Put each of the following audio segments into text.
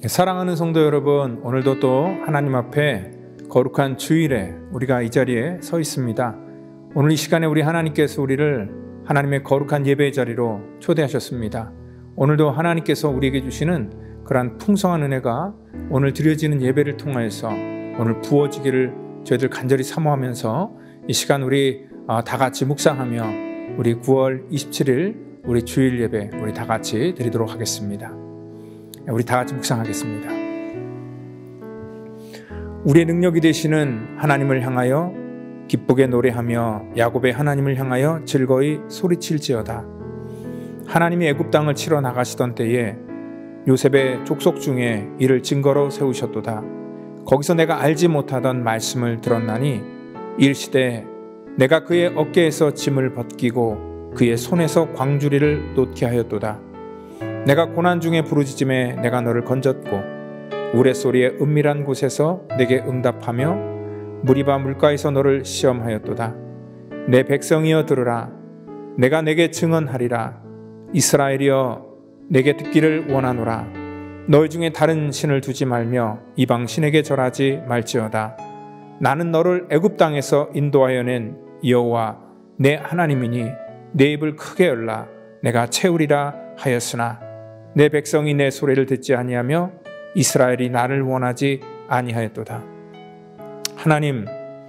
사랑하는 성도 여러분, 오늘도 또 하나님 앞에 거룩한 주일에 우리가 이 자리에 서 있습니다. 오늘 이 시간에 우리 하나님께서 우리를 하나님의 거룩한 예배의 자리로 초대하셨습니다. 오늘도 하나님께서 우리에게 주시는 그러한 풍성한 은혜가 오늘 드려지는 예배를 통하여서 오늘 부어지기를 저희들 간절히 사모하면서 이 시간 우리 다 같이 묵상하며 우리 9월 27일 우리 주일 예배 우리 다 같이 드리도록 하겠습니다. 우리 다 같이 묵상하겠습니다. 우리의 능력이 되시는 하나님을 향하여 기쁘게 노래하며 야곱의 하나님을 향하여 즐거이 소리칠지어다. 하나님이 애굽 땅을 치러 나가시던 때에 요셉의 족속 중에 이를 증거로 세우셨도다. 거기서 내가 알지 못하던 말씀을 들었나니 일시되 내가 그의 어깨에서 짐을 벗기고 그의 손에서 광주리를 놓게 하였도다. 내가 고난 중에 부르짖음에 내가 너를 건졌고 우레소리의 은밀한 곳에서 내게 응답하며 무리바 물가에서 너를 시험하였도다. 내 백성이여 들으라. 내가 내게 증언하리라. 이스라엘이여 내게 듣기를 원하노라. 너희 중에 다른 신을 두지 말며 이방 신에게 절하지 말지어다. 나는 너를 애굽 땅에서 인도하여 낸 여호와 내 하나님이니 내 입을 크게 열라. 내가 채우리라 하였으나 내 백성이 내 소리를 듣지 아니하며 이스라엘이 나를 원하지 아니하였도다. 하나님,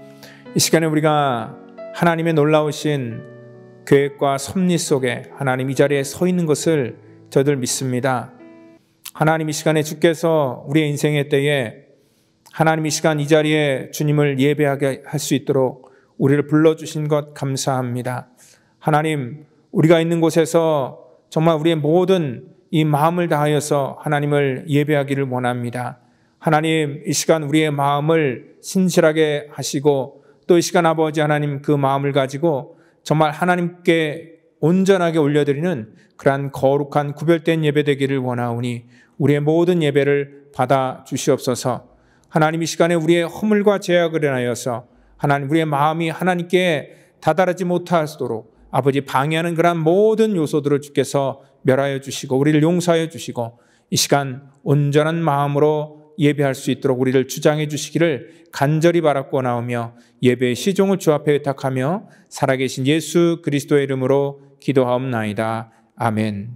이 시간에 우리가 하나님의 놀라우신 계획과 섭리 속에 하나님 이 자리에 서 있는 것을 저들 믿습니다. 하나님 이 시간에 주께서 우리의 인생의 때에 하나님 이 시간 이 자리에 주님을 예배하게 할 수 있도록 우리를 불러주신 것 감사합니다. 하나님, 우리가 있는 곳에서 정말 우리의 모든 이 마음을 다하여서 하나님을 예배하기를 원합니다. 하나님, 이 시간 우리의 마음을 신실하게 하시고 또 이 시간 아버지 하나님 그 마음을 가지고 정말 하나님께 온전하게 올려드리는 그러한 거룩한 구별된 예배 되기를 원하오니 우리의 모든 예배를 받아 주시옵소서. 하나님 이 시간에 우리의 허물과 죄악을 인하여서 하나님 우리의 마음이 하나님께 다다르지 못하도록 아버지 방해하는 그러한 모든 요소들을 주께서 멸하여 주시고 우리를 용서하여 주시고 이 시간 온전한 마음으로 예배할 수 있도록 우리를 주장해 주시기를 간절히 바라고 나오며 예배의 시종을 주 앞에 의탁하며 살아계신 예수 그리스도의 이름으로 기도하옵나이다. 아멘.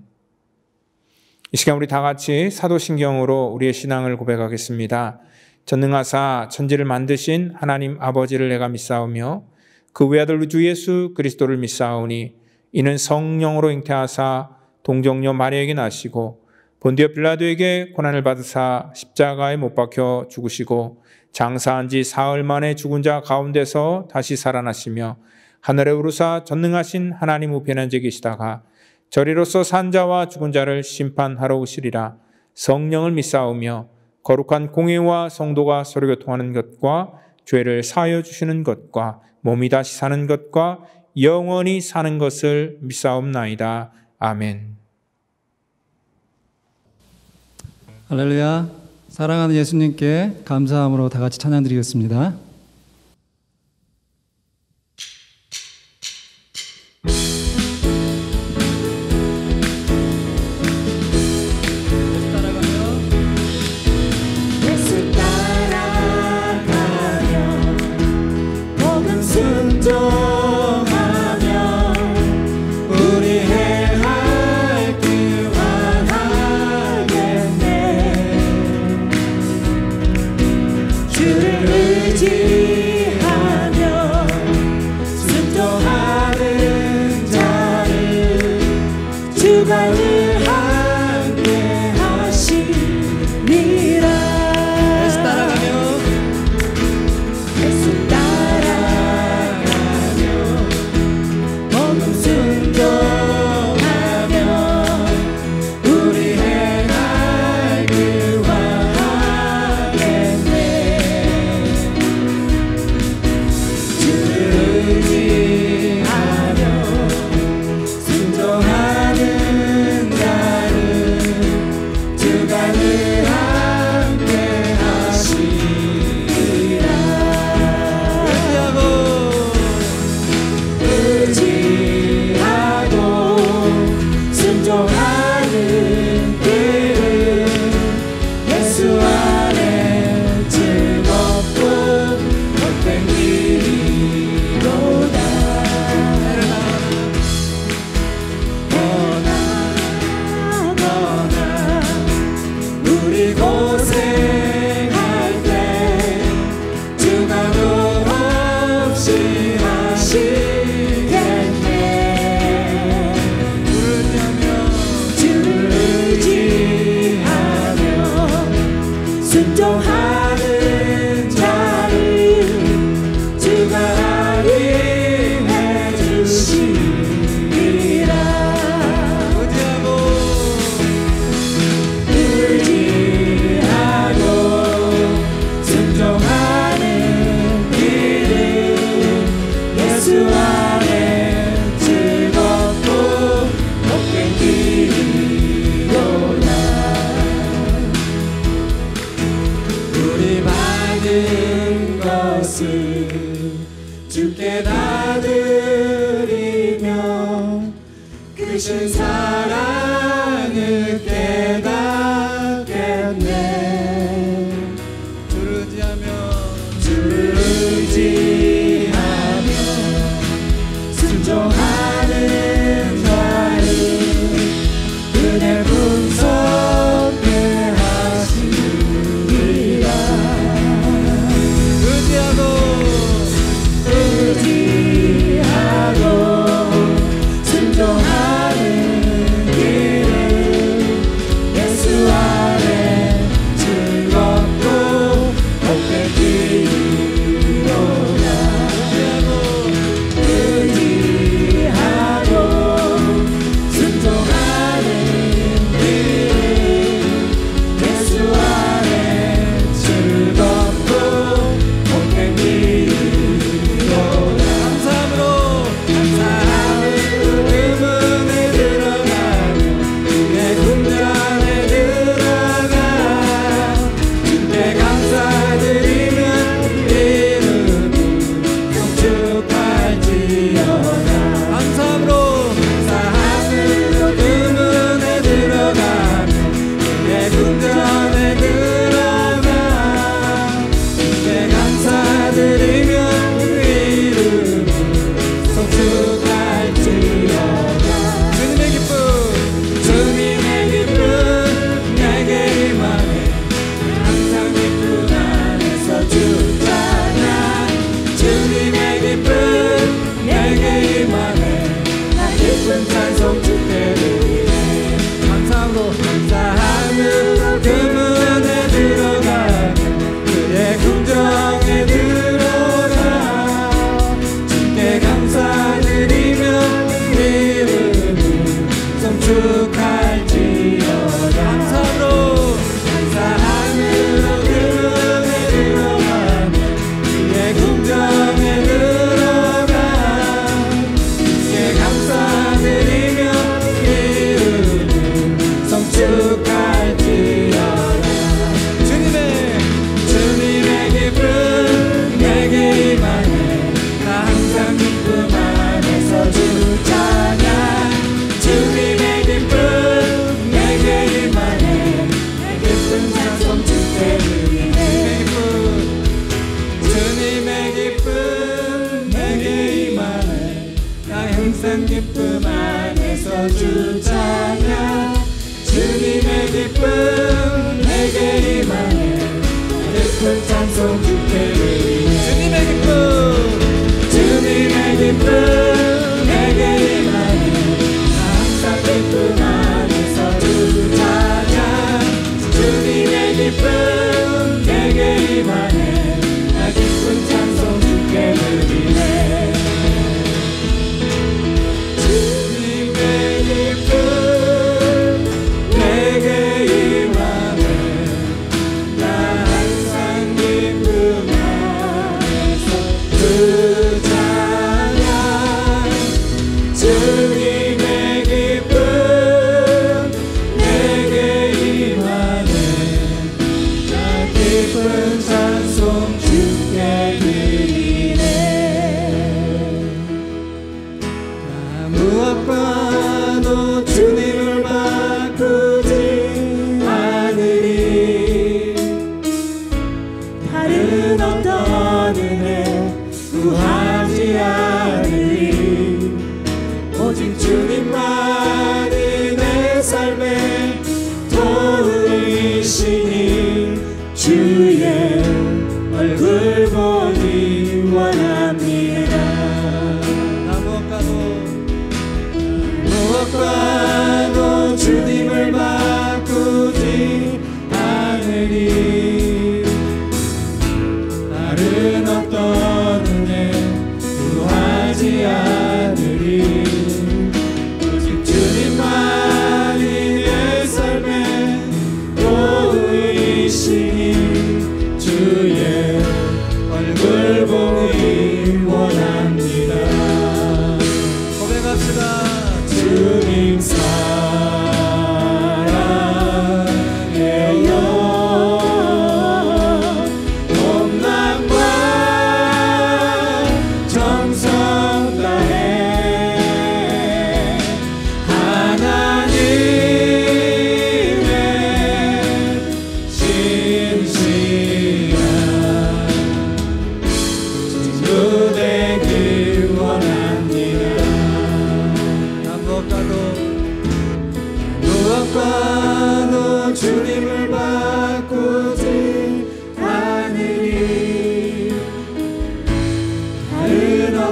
이 시간 우리 다 같이 사도신경으로 우리의 신앙을 고백하겠습니다. 전능하사 천지를 만드신 하나님 아버지를 내가 믿사오며 그 외아들 우리 주 예수 그리스도를 믿사오니 이는 성령으로 잉태하사 동정녀 마리아에게 나시고 본디오 빌라도에게 고난을 받으사 십자가에 못 박혀 죽으시고 장사한 지 사흘 만에 죽은 자 가운데서 다시 살아나시며 하늘에 오르사 전능하신 하나님 우편에 앉아 계시다가 저리로서 산 자와 죽은 자를 심판하러 오시리라. 성령을 믿사오며 거룩한 공회와 성도가 서로 교통하는 것과 죄를 사하여 주시는 것과 몸이 다시 사는 것과 영원히 사는 것을 믿사옵나이다. 아멘. 할렐루야. 사랑하는 예수님께 감사함으로 다 같이 찬양드리겠습니다. 주께 다 드리며 크신 사랑을 깨닫겠네. 주를 의지하며 순종하는 자를 은혜 풍성케 하시리라. 의지하고 순종하는 길을 예수 안에 즐겁고 복된 길이로다. 의지하고 순종하는 길을 예수 안에 즐겁고 복된 길이로다. 기쁨 안에서 주 찬양. 주님의 기쁨 내게 임하네. 깊은 찬송 주께 드리네. 주님의 기쁨 내게 임하네. 항상 기쁨 안에서 주 찬양. 주님의 기쁨 내게 임하네. 깊은 찬송 주께 드리네. 내게 임하네. 나 항상 기쁨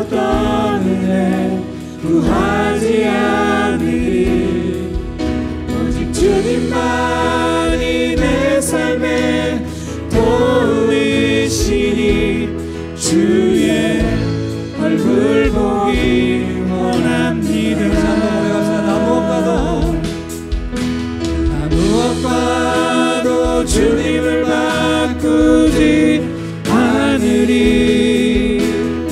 어떤 은혜 구하지 않으리. 오직 주님만이 내 삶의 도움이시니 주의 얼굴 보기 원합니다. 나 무엇과도 주님을 바꾸지 않으리.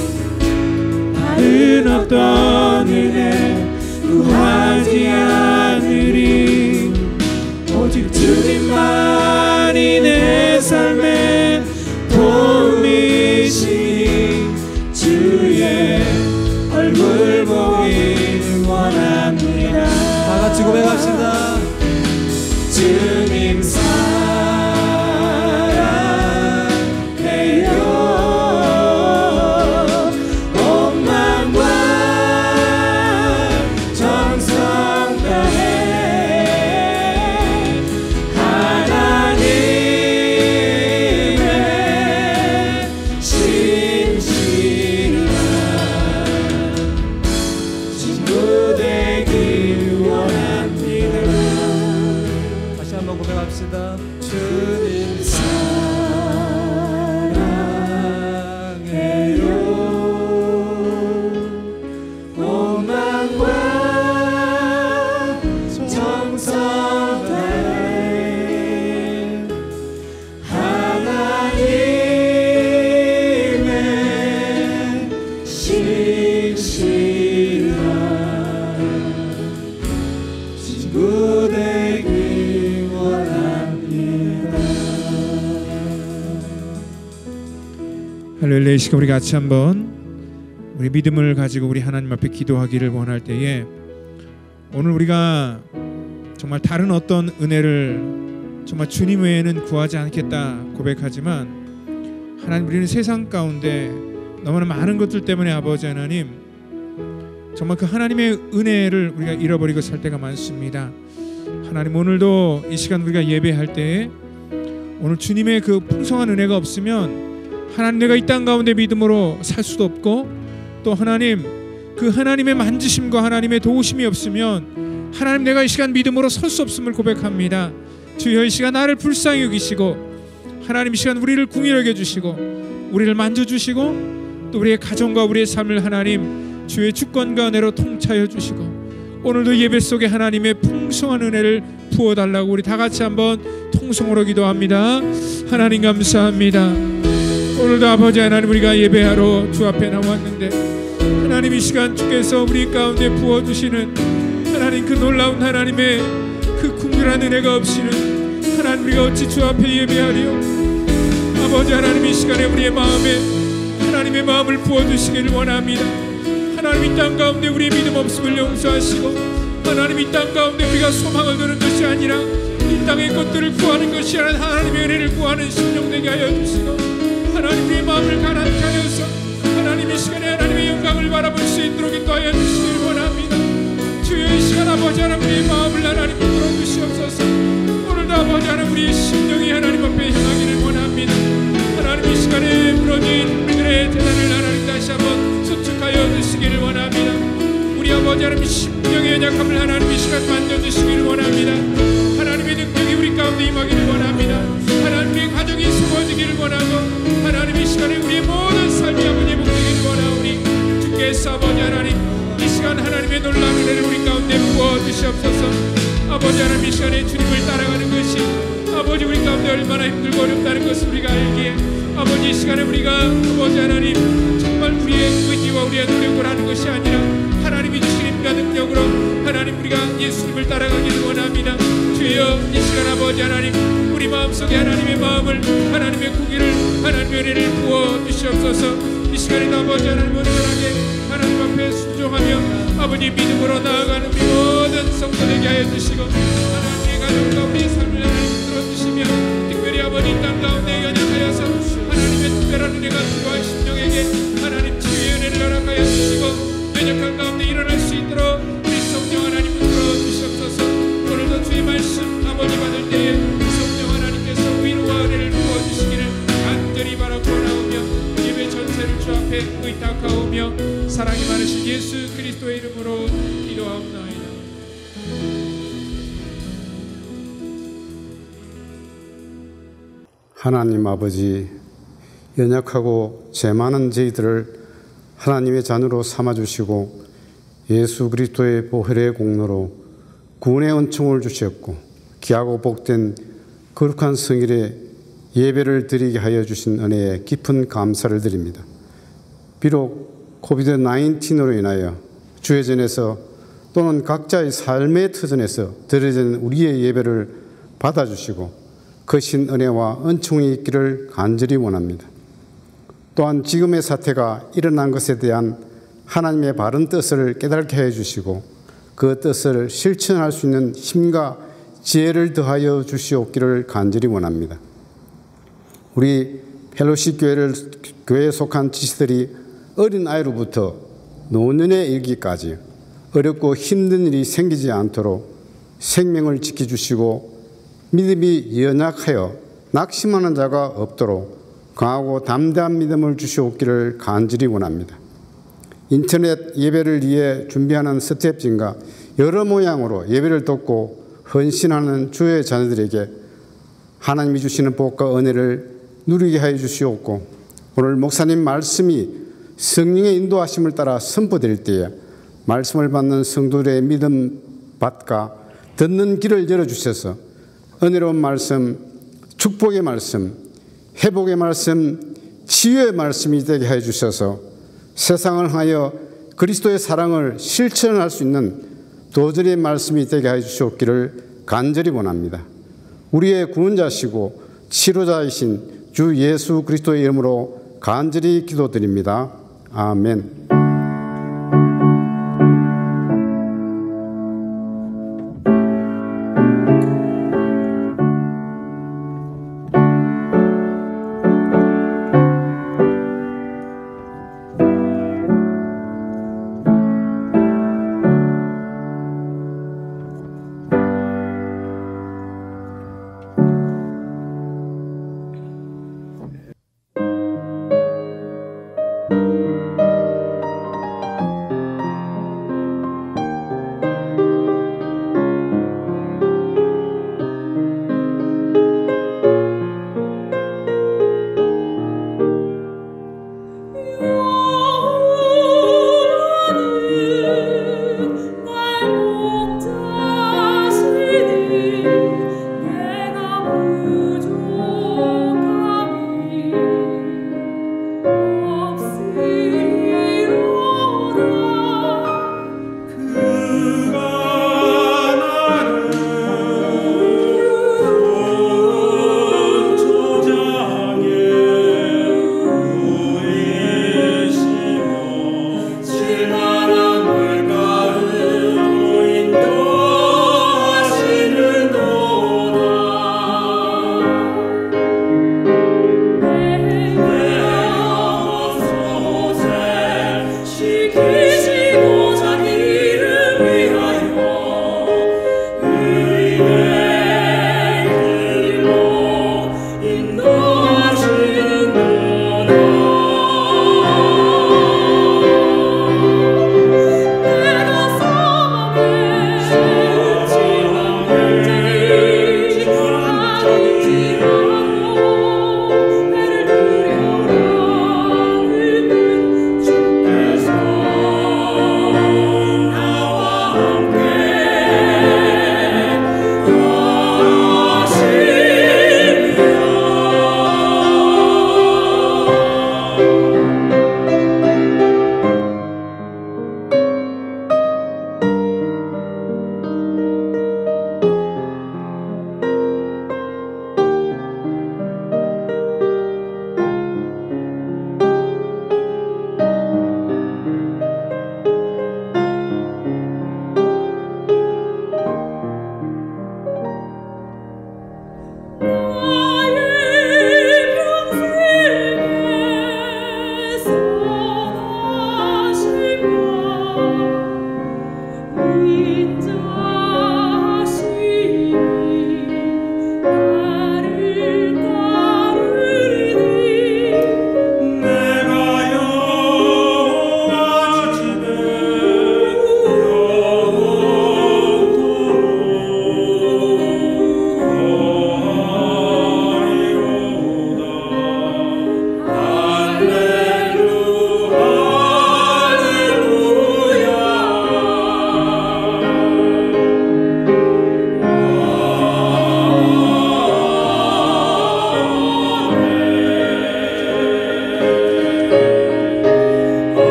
다른 어떤 은혜 구하지 않으리. 오직 주님만이 내 삶의 도움이시니 주의 얼굴 보기 원합니다. 다 같이 고백합시다. 주님 사랑해요. 온 마음과 정성 다해 하나님의 신실한 친구 되길 원합니다. 다시 한번 고백합시다. 주님 사랑해요. 온 마음과 정성 다해 하나님의 신실한 친구 되길 원합니다. 할렐루야. 이 시간 우리 같이 한번 우리 믿음을 가지고 우리 하나님 앞에 기도하기를 원할 때에 오늘 우리가 정말 다른 어떤 은혜를 정말 주님 외에는 구하지 않겠다 고백하지만 하나님 우리는 세상 가운데 너무나 많은 것들 때문에 아버지 하나님 정말 그 하나님의 은혜를 우리가 잃어버리고 살 때가 많습니다. 하나님 오늘도 이 시간 우리가 예배할 때에 오늘 주님의 그 풍성한 은혜가 없으면 하나님 내가 이 땅 가운데 믿음으로 살 수도 없고 또 하나님 그 하나님의 만지심과 하나님의 도우심이 없으면 하나님 내가 이 시간 믿음으로 설 수 없음을 고백합니다. 주여 이 시간 나를 불쌍히 여기시고 하나님 이 시간 우리를 궁일하게 해주시고 우리를 만져주시고 또 우리의 가정과 우리의 삶을 하나님 주의 주권과 은혜로 통차여 주시고 오늘도 예배 속에 하나님의 풍성한 은혜를 부어달라고 우리 다 같이 한번 통성으로 기도합니다. 하나님 감사합니다. 오늘도 아버지 하나님 우리가 예배하러 주 앞에 나왔는데 하나님 이 시간 주께서 우리 가운데 부어주시는 하나님 그 놀라운 하나님의 그 궁결한 은혜가 없이는 하나님 우리가 어찌 주 앞에 예배하리요. 아버지 하나님 이 시간에 우리의 마음에 하나님의 마음을 부어주시기를 원합니다. 하나님 이 땅 가운데 우리의 믿음 없음을 용서하시고 하나님 이 땅 가운데 우리가 소망을 두는 것이 아니라 이 땅의 것들을 구하는 것이 아니라 하나님의 은혜를 구하는 심령 되게 하여 주시고 하나님 우리의 마음을 가난케 하여서 하나님 이 시간에 하나님의 영광을 바라볼 수 있도록 인도하여 주시기를 원합니다. 주여 이 시간 아버지 하나님 우리의 마음을 하나님 들어주시옵소서. 오늘도 아버지 하나님 우리의 심령이 하나님 앞에 향하기를 원합니다. 하나님 이 시간에 무너진 우리들의 재단을 하나님 다시 한번 수축하여 주시기를 원합니다. 우리 아버지 하나님 심령의 연약함을 하나님 이 시간 만져주시기를 원합니다. 하나님의 능력이 우리 가운데 임하기를 원합니다. 하나님의 가정이 세워지기를 원하고 하나님 이 시간에 우리의 모든 삶이 아버지 복되기를 원하오니 주께서 아버지 하나님 이 시간 하나님의 놀라운 은혜를 우리 가운데 부어주시옵소서. 아버지 하나님 이 시간에 주님을 따라가는 것이 아버지 우리 가운데 얼마나 힘들고 어렵다는 것을 우리가 알기에 아버지 이 시간에 우리가 아버지 하나님 정말 우리의 의지와 우리의 노력을 하는 것이 아니라 하나님이 주신 힘과 능력으로 하나님 우리가 예수님을 따라가기를 원합니다. 주여 이 시간 아버지 하나님 우리 마음속에 하나님의 마음을 하나님의 구기를 하나님의 은혜를 부어주시옵소서. 이 시간에도 아버지 하나님 온전하게 하나님 앞에 순종하며 아버지 믿음으로 나아가는 우리 모든 성도되게 하여 주시고 하나님의 가정과 우리의 삶을 하나님 들어주시며 특별히 아버지 땅 가운데 연약하여서 하나님의 특별한 은혜가 필요한 심령에게 하나님 치유의 은혜를 허락하여 주시고 연약한 가운데 일어날 수 있도록 우리 성령 하나님 붙들어 주시옵소서. 오늘도 주의 말씀 아버지 받을 때에 성령 하나님께서 위로와 은혜를 부어주시기를 간절히 바라고 나오며 예배 전체를 주 앞에 앞에 의탁하오며 사랑이 많으신 예수 그리스도의 이름으로 기도하옵나이다. 하나님 아버지, 연약하고 죄 많은 저희들을 하나님의 자녀로 삼아주시고 예수 그리스도의 보혈의 공로로 구원의 은총을 주셨고 귀하고 복된 거룩한 성일에 예배를 드리게 하여 주신 은혜에 깊은 감사를 드립니다. 비록 코비드-19으로 인하여 주회전에서 또는 각자의 삶의 터전에서 드려진 우리의 예배를 받아주시고 크신 은혜와 은총이 있기를 간절히 원합니다. 또한 지금의 사태가 일어난 것에 대한 하나님의 바른 뜻을 깨닫게 해주시고 그 뜻을 실천할 수 있는 힘과 지혜를 더하여 주시옵기를 간절히 원합니다. 우리 펠로십 교회에 속한 지체들이 어린 아이로부터 노년에 이르기까지 어렵고 힘든 일이 생기지 않도록 생명을 지켜주시고 믿음이 연약하여 낙심하는 자가 없도록 강하고 담대한 믿음을 주시옵기를 간절히 원합니다. 인터넷 예배를 위해 준비하는 스태프진과 여러 모양으로 예배를 돕고 헌신하는 주의 자녀들에게 하나님이 주시는 복과 은혜를 누리게 하여 주시옵고 오늘 목사님 말씀이 성령의 인도하심을 따라 선포될 때에 말씀을 받는 성도들의 믿음 밭과 듣는 길을 열어주셔서 은혜로운 말씀, 축복의 말씀, 회복의 말씀, 치유의 말씀이 되게 해 주셔서 세상을 향하여 그리스도의 사랑을 실천할 수 있는 도전의 말씀이 되게 해 주시옵기를 간절히 원합니다. 우리의 구원자시고 치료자이신 주 예수 그리스도의 이름으로 간절히 기도드립니다. 아멘.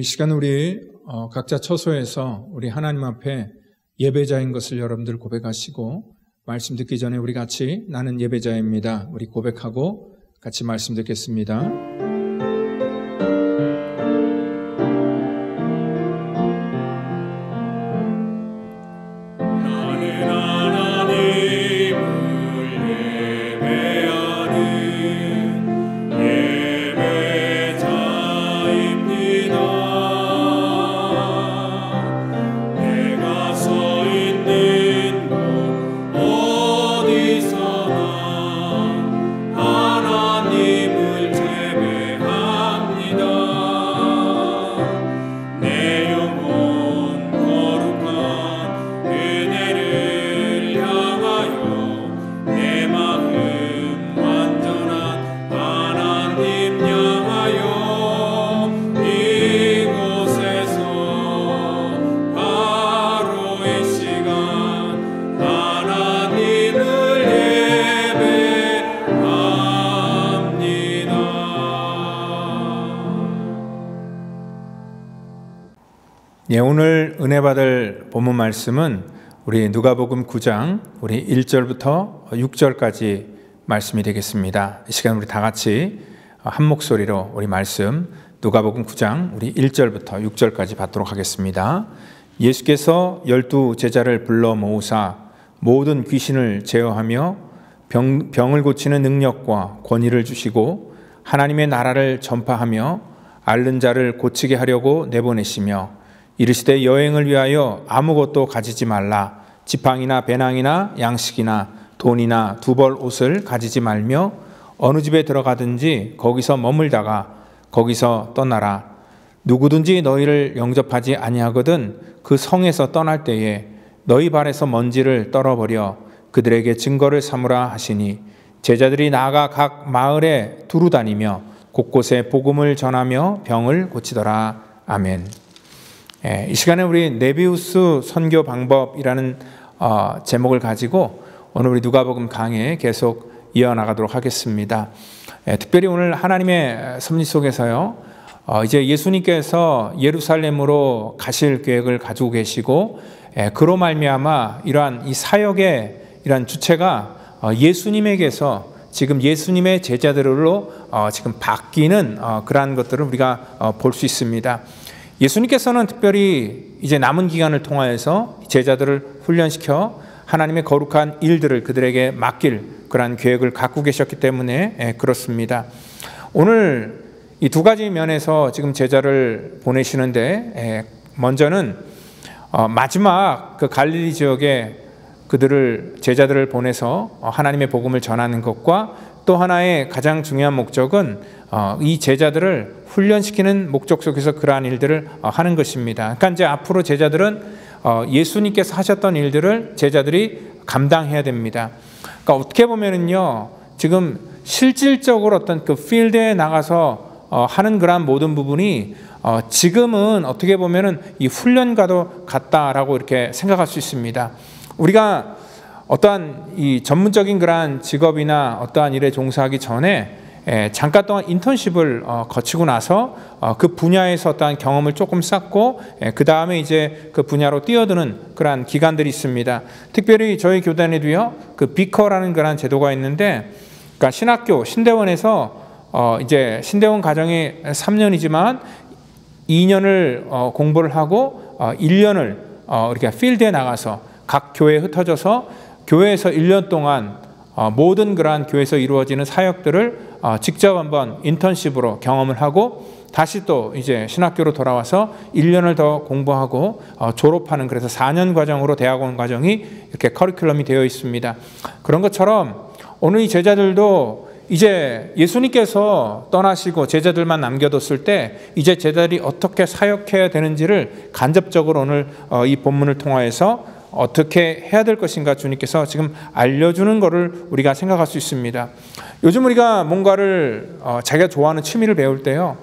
이 시간 우리 각자 처소에서 우리 하나님 앞에 예배자인 것을 여러분들 고백하시고 말씀 듣기 전에 우리 같이 나는 예배자입니다. 우리 고백하고 같이 말씀 듣겠습니다. 예, 오늘 은혜 받을 본문 말씀은 우리 누가복음 9장 우리 1절부터 6절까지 말씀이 되겠습니다. 이 시간 우리 다 같이 한 목소리로 우리 말씀 누가복음 9장 우리 1절부터 6절까지 받도록 하겠습니다. 예수께서 12 제자를 불러 모으사 모든 귀신을 제어하며 병을 고치는 능력과 권위를 주시고 하나님의 나라를 전파하며 앓는 자를 고치게 하려고 내보내시며 이르시되 여행을 위하여 아무것도 가지지 말라. 지팡이나 배낭이나 양식이나 돈이나 두벌 옷을 가지지 말며 어느 집에 들어가든지 거기서 머물다가 거기서 떠나라. 누구든지 너희를 영접하지 아니하거든 그 성에서 떠날 때에 너희 발에서 먼지를 떨어버려 그들에게 증거를 삼으라 하시니 제자들이 나아가 각 마을에 두루 다니며 곳곳에 복음을 전하며 병을 고치더라. 아멘. 이 시간에 우리 네비우스 선교 방법이라는 제목을 가지고 오늘 우리 누가복음 강해 계속 이어나가도록 하겠습니다. 특별히 오늘 하나님의 섭리 속에서요, 이제 예수님께서 예루살렘으로 가실 계획을 가지고 계시고, 그로 말미암아 이러한 이 사역의 이러한 주체가 예수님에게서 지금 예수님의 제자들로 지금 바뀌는 그러한 것들을 우리가 볼 수 있습니다. 예수님께서는 특별히 이제 남은 기간을 통하여서 제자들을 훈련시켜 하나님의 거룩한 일들을 그들에게 맡길 그러한 계획을 갖고 계셨기 때문에 그렇습니다. 오늘 이 두 가지 면에서 지금 제자를 보내시는데, 먼저는 마지막 그 갈릴리 지역에 제자들을 보내서 하나님의 복음을 전하는 것과 또 하나의 가장 중요한 목적은 이 제자들을 훈련시키는 목적 속에서 그러한 일들을 하는 것입니다. 그러니까 이제 앞으로 제자들은 예수님께서 하셨던 일들을 제자들이 감당해야 됩니다. 그러니까 어떻게 보면은요, 지금 실질적으로 어떤 그 필드에 나가서 하는 그러한 모든 부분이 지금은 어떻게 보면은 이 훈련과도 같다라고 이렇게 생각할 수 있습니다. 우리가 어떠한 이 전문적인 그러한 직업이나 어떠한 일에 종사하기 전에 잠깐 동안 인턴십을 거치고 나서 그 분야에서 어떠한 경험을 조금 쌓고 그 다음에 이제 그 분야로 뛰어드는 그러한 기간들이 있습니다. 특별히 저희 교단에도요, 그 비커라는 그러한 제도가 있는데, 그러니까 신학교 신대원에서 이제 신대원 과정이 3년이지만 2년을 공부를 하고 1년을 이렇게 필드에 나가서 각 교회에 흩어져서 교회에서 1년 동안 모든 그러한 교회에서 이루어지는 사역들을 직접 한번 인턴십으로 경험을 하고 다시 또 이제 신학교로 돌아와서 1년을 더 공부하고 졸업하는, 그래서 4년 과정으로 대학원 과정이 이렇게 커리큘럼이 되어 있습니다. 그런 것처럼 오늘 이 제자들도 이제 예수님께서 떠나시고 제자들만 남겨뒀을 때 이제 제자들이 어떻게 사역해야 되는지를 간접적으로 오늘 이 본문을 통하여서 어떻게 해야 될 것인가 주님께서 지금 알려주는 것을 우리가 생각할 수 있습니다. 요즘 우리가 뭔가를 자기가 좋아하는 취미를 배울 때요,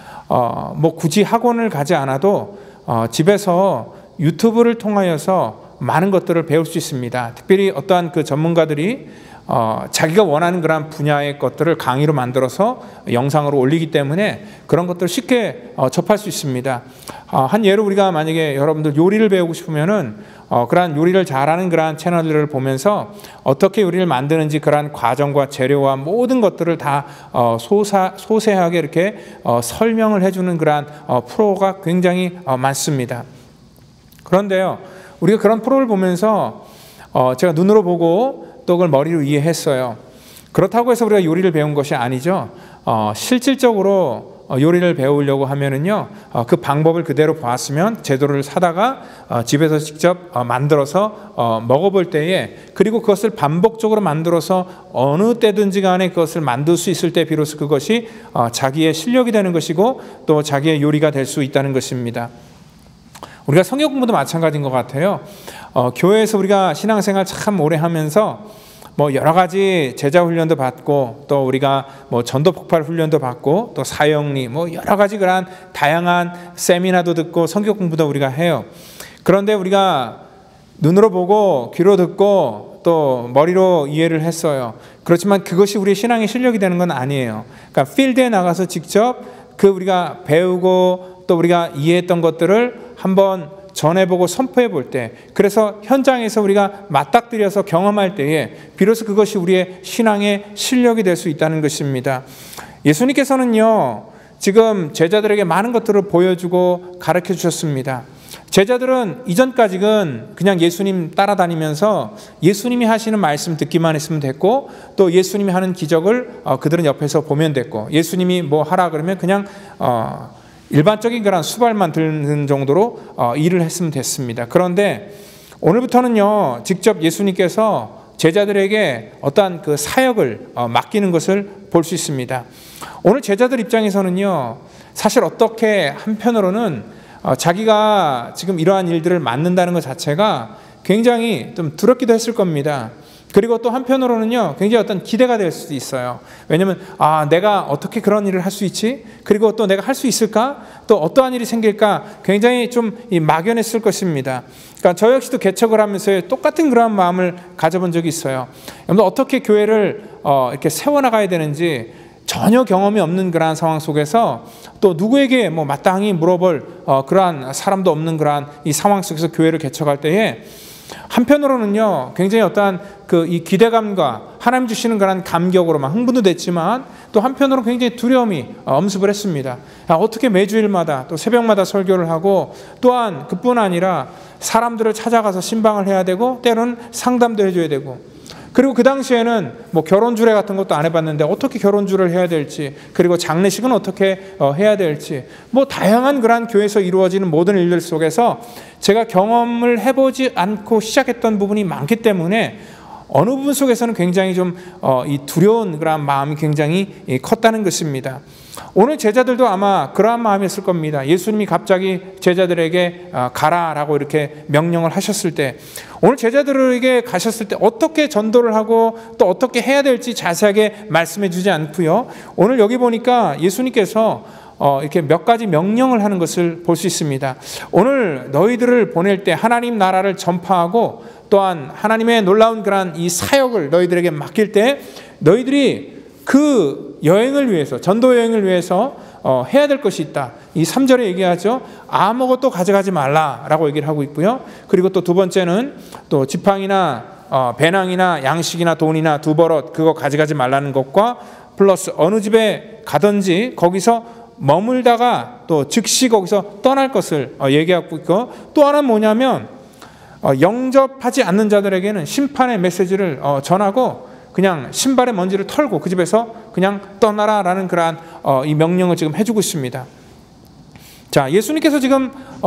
뭐 굳이 학원을 가지 않아도 집에서 유튜브를 통하여서 많은 것들을 배울 수 있습니다. 특별히 어떠한 그 전문가들이 자기가 원하는 그런 분야의 것들을 강의로 만들어서 영상으로 올리기 때문에 그런 것들을 쉽게 접할 수 있습니다. 한 예로 우리가 만약에 여러분들 요리를 배우고 싶으면은 그러한 요리를 잘하는 그러한 채널들을 보면서 어떻게 요리를 만드는지 그러한 과정과 재료와 모든 것들을 다 소세하게 이렇게 설명을 해주는 그러한 프로가 굉장히 많습니다. 그런데요, 우리가 그런 프로를 보면서 제가 눈으로 보고 또 그걸 머리로 이해했어요. 그렇다고 해서 우리가 요리를 배운 것이 아니죠. 실질적으로 요리를 배우려고 하면은요, 그 방법을 그대로 보았으면 재료를 사다가 집에서 직접 만들어서 먹어볼 때에, 그리고 그것을 반복적으로 만들어서 어느 때든지 간에 그것을 만들 수 있을 때 비로소 그것이 자기의 실력이 되는 것이고 또 자기의 요리가 될 수 있다는 것입니다. 우리가 성경 공부도 마찬가지인 것 같아요. 교회에서 우리가 신앙생활 참 오래 하면서 뭐 여러 가지 제자 훈련도 받고 또 우리가 뭐 전도 폭발 훈련도 받고 또 사역리 뭐 여러 가지 그런 다양한 세미나도 듣고 성경 공부도 우리가 해요. 그런데 우리가 눈으로 보고 귀로 듣고 또 머리로 이해를 했어요. 그렇지만 그것이 우리의 신앙의 실력이 되는 건 아니에요. 그러니까 필드에 나가서 직접 그 우리가 배우고 또 우리가 이해했던 것들을 한번 전해보고 선포해 볼 때, 그래서 현장에서 우리가 맞닥뜨려서 경험할 때에 비로소 그것이 우리의 신앙의 실력이 될 수 있다는 것입니다. 예수님께서는요, 지금 제자들에게 많은 것들을 보여주고 가르쳐 주셨습니다. 제자들은 이전까지는 그냥 예수님 따라다니면서 예수님이 하시는 말씀 듣기만 했으면 됐고, 또 예수님이 하는 기적을 그들은 옆에서 보면 됐고, 예수님이 뭐 하라 그러면 그냥 일반적인 그런 수발만 듣는 정도로 일을 했으면 됐습니다. 그런데 오늘부터는요, 직접 예수님께서 제자들에게 어떠한 그 사역을 맡기는 것을 볼 수 있습니다. 오늘 제자들 입장에서는요, 사실 어떻게 한편으로는 자기가 지금 이러한 일들을 맡는다는 것 자체가 굉장히 좀 두렵기도 했을 겁니다. 그리고 또 한편으로는요, 굉장히 어떤 기대가 될 수도 있어요. 왜냐하면 내가 어떻게 그런 일을 할 수 있지? 그리고 또 내가 할 수 있을까? 또 어떠한 일이 생길까? 굉장히 좀 막연했을 것입니다. 그러니까 저 역시도 개척을 하면서 똑같은 그런 마음을 가져본 적이 있어요. 여러분, 어떻게 교회를 이렇게 세워나가야 되는지 전혀 경험이 없는 그러한 상황 속에서 또 누구에게 뭐 마땅히 물어볼 그러한 사람도 없는 그러한 이 상황 속에서 교회를 개척할 때에 한편으로는요, 굉장히 어떠한 이 기대감과 하나님 주시는 그런 감격으로 막 흥분도 됐지만, 또 한편으로 굉장히 두려움이 엄습을 했습니다. 어떻게 매주일마다 또 새벽마다 설교를 하고, 또한 그뿐 아니라 사람들을 찾아가서 신방을 해야 되고 때로는 상담도 해줘야 되고, 그리고 그 당시에는 뭐 결혼주례 같은 것도 안 해봤는데 어떻게 결혼주를 해야 될지, 그리고 장례식은 어떻게 해야 될지, 뭐 다양한 그런 교회에서 이루어지는 모든 일들 속에서 제가 경험을 해보지 않고 시작했던 부분이 많기 때문에 어느 부분 속에서는 굉장히 좀 이 두려운 그런 마음이 굉장히 컸다는 것입니다. 오늘 제자들도 아마 그러한 마음이었을 겁니다. 예수님이 갑자기 제자들에게 가라라고 이렇게 명령을 하셨을 때, 오늘 제자들에게 가셨을 때 어떻게 전도를 하고 또 어떻게 해야 될지 자세하게 말씀해 주지 않고요, 오늘 여기 보니까 예수님께서 이렇게 몇 가지 명령을 하는 것을 볼 수 있습니다. 오늘 너희들을 보낼 때 하나님 나라를 전파하고 또한 하나님의 놀라운 그런 이 사역을 너희들에게 맡길 때 너희들이 그 여행을 위해서, 전도 여행을 위해서 해야 될 것이 있다. 이 3절에 얘기하죠. 아무것도 가져가지 말라라고 얘기를 하고 있고요. 그리고 또 두 번째는 또 지팡이나 배낭이나 양식이나 돈이나 두버릇 그거 가져가지 말라는 것과 플러스 어느 집에 가든지 거기서 머물다가 또 즉시 거기서 떠날 것을 얘기하고 있고, 또 하나는 뭐냐면 영접하지 않는 자들에게는 심판의 메시지를 전하고 그냥 신발의 먼지를 털고 그 집에서 그냥 떠나라라는 그러한 이 명령을 지금 해주고 있습니다. 자, 예수님께서 지금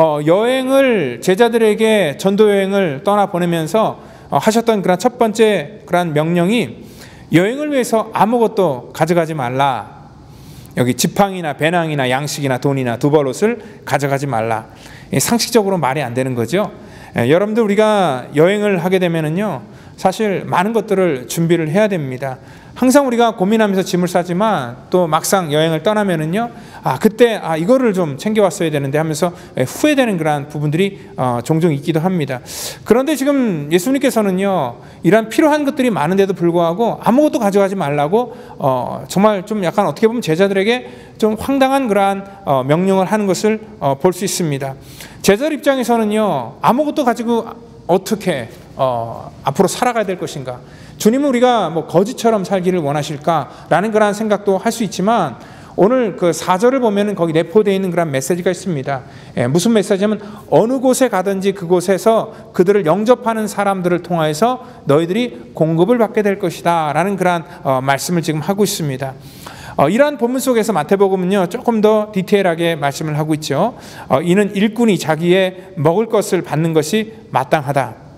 여행을 제자들에게 전도 여행을 떠나 보내면서 하셨던 그런 첫 번째 그런 명령이 여행을 위해서 아무것도 가져가지 말라. 여기 지팡이나 배낭이나 양식이나 돈이나 두벌옷을 가져가지 말라. 상식적으로 말이 안 되는 거죠. 여러분들, 우리가 여행을 하게 되면은요, 사실 많은 것들을 준비를 해야 됩니다. 항상 우리가 고민하면서 짐을 싸지만 또 막상 여행을 떠나면은요, 그때 이거를 좀 챙겨왔어야 되는데 하면서 후회되는 그러한 부분들이 종종 있기도 합니다. 그런데 지금 예수님께서는요, 이런 필요한 것들이 많은데도 불구하고 아무것도 가져가지 말라고 정말 좀 약간 어떻게 보면 제자들에게 좀 황당한 그러한 명령을 하는 것을 볼 수 있습니다. 제자들 입장에서는요, 아무것도 가지고 어떻게 앞으로 살아가야 될 것인가? 주님은 우리가 뭐 거지처럼 살기를 원하실까라는 그런 생각도 할 수 있지만, 오늘 그 4절을 보면은 거기 내포되어 있는 그런 메시지가 있습니다. 무슨 메시지냐면, 어느 곳에 가든지 그곳에서 그들을 영접하는 사람들을 통하여서 너희들이 공급을 받게 될 것이다 라는 그런 말씀을 지금 하고 있습니다. 이러한 본문 속에서 마태복음은요, 조금 더 디테일하게 말씀을 하고 있죠. 이는 일꾼이 자기의 먹을 것을 받는 것이 마땅하다.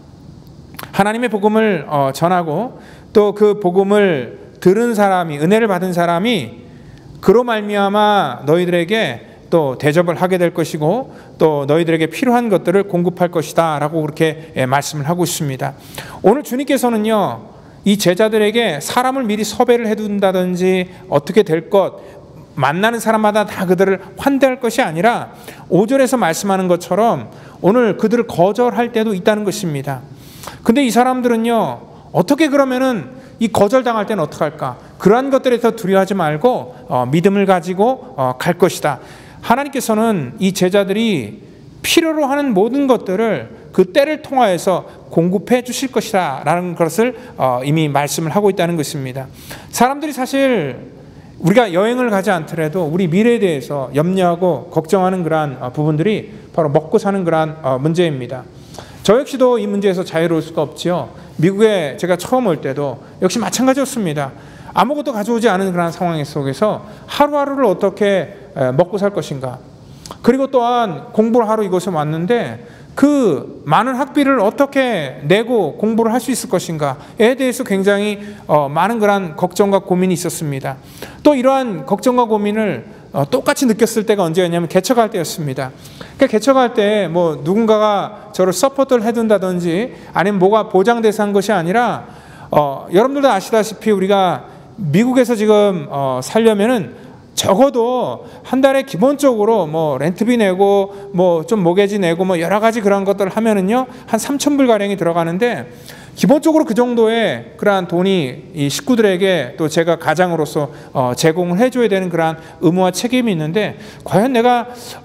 하나님의 복음을 전하고 또 그 복음을 들은 사람이, 은혜를 받은 사람이 그로 말미암아 너희들에게 또 대접을 하게 될 것이고 또 너희들에게 필요한 것들을 공급할 것이다 라고 그렇게 말씀을 하고 있습니다. 오늘 주님께서는요, 이 제자들에게 사람을 미리 섭외를 해둔다든지 어떻게 될 것, 만나는 사람마다 다 그들을 환대할 것이 아니라 5절에서 말씀하는 것처럼 오늘 그들을 거절할 때도 있다는 것입니다. 근데 이 사람들은요, 어떻게 그러면은 이 거절당할 때는 어떡할까? 그러한 것들에 더 두려워하지 말고 믿음을 가지고 갈 것이다. 하나님께서는 이 제자들이 필요로 하는 모든 것들을 그 때를 통하여서 공급해 주실 것이다 라는 것을 이미 말씀을 하고 있다는 것입니다. 사람들이 사실 우리가 여행을 가지 않더라도 우리 미래에 대해서 염려하고 걱정하는 그러한 부분들이 바로 먹고 사는 그러한 문제입니다. 저 역시도 이 문제에서 자유로울 수가 없지요. 미국에 제가 처음 올 때도 역시 마찬가지였습니다. 아무것도 가져오지 않은 그런 상황 속에서 하루하루를 어떻게 먹고 살 것인가. 그리고 또한 공부를 하러 이곳에 왔는데 그 많은 학비를 어떻게 내고 공부를 할 수 있을 것인가에 대해서 굉장히 많은 그런 걱정과 고민이 있었습니다. 또 이러한 걱정과 고민을 똑같이 느꼈을 때가 언제였냐면 개척할 때였습니다. 그러니까 개척할 때 뭐 누군가가 저를 서포트를 해둔다든지 아니면 뭐가 보장돼서 한 것이 아니라 여러분들도 아시다시피 우리가 미국에서 지금 살려면은 적어도 한 달에 기본적으로 뭐 렌트비 내고 뭐 좀 모게지 내고 뭐 여러 가지 그런 것들을 하면은요 한 3,000불 가량이 들어가는데 기본적으로 그 정도의 그러한 돈이 이 식구들에게 또 제가 가장으로서 제공을 해줘야 되는 그러한 의무와 책임이 있는데 과연 내가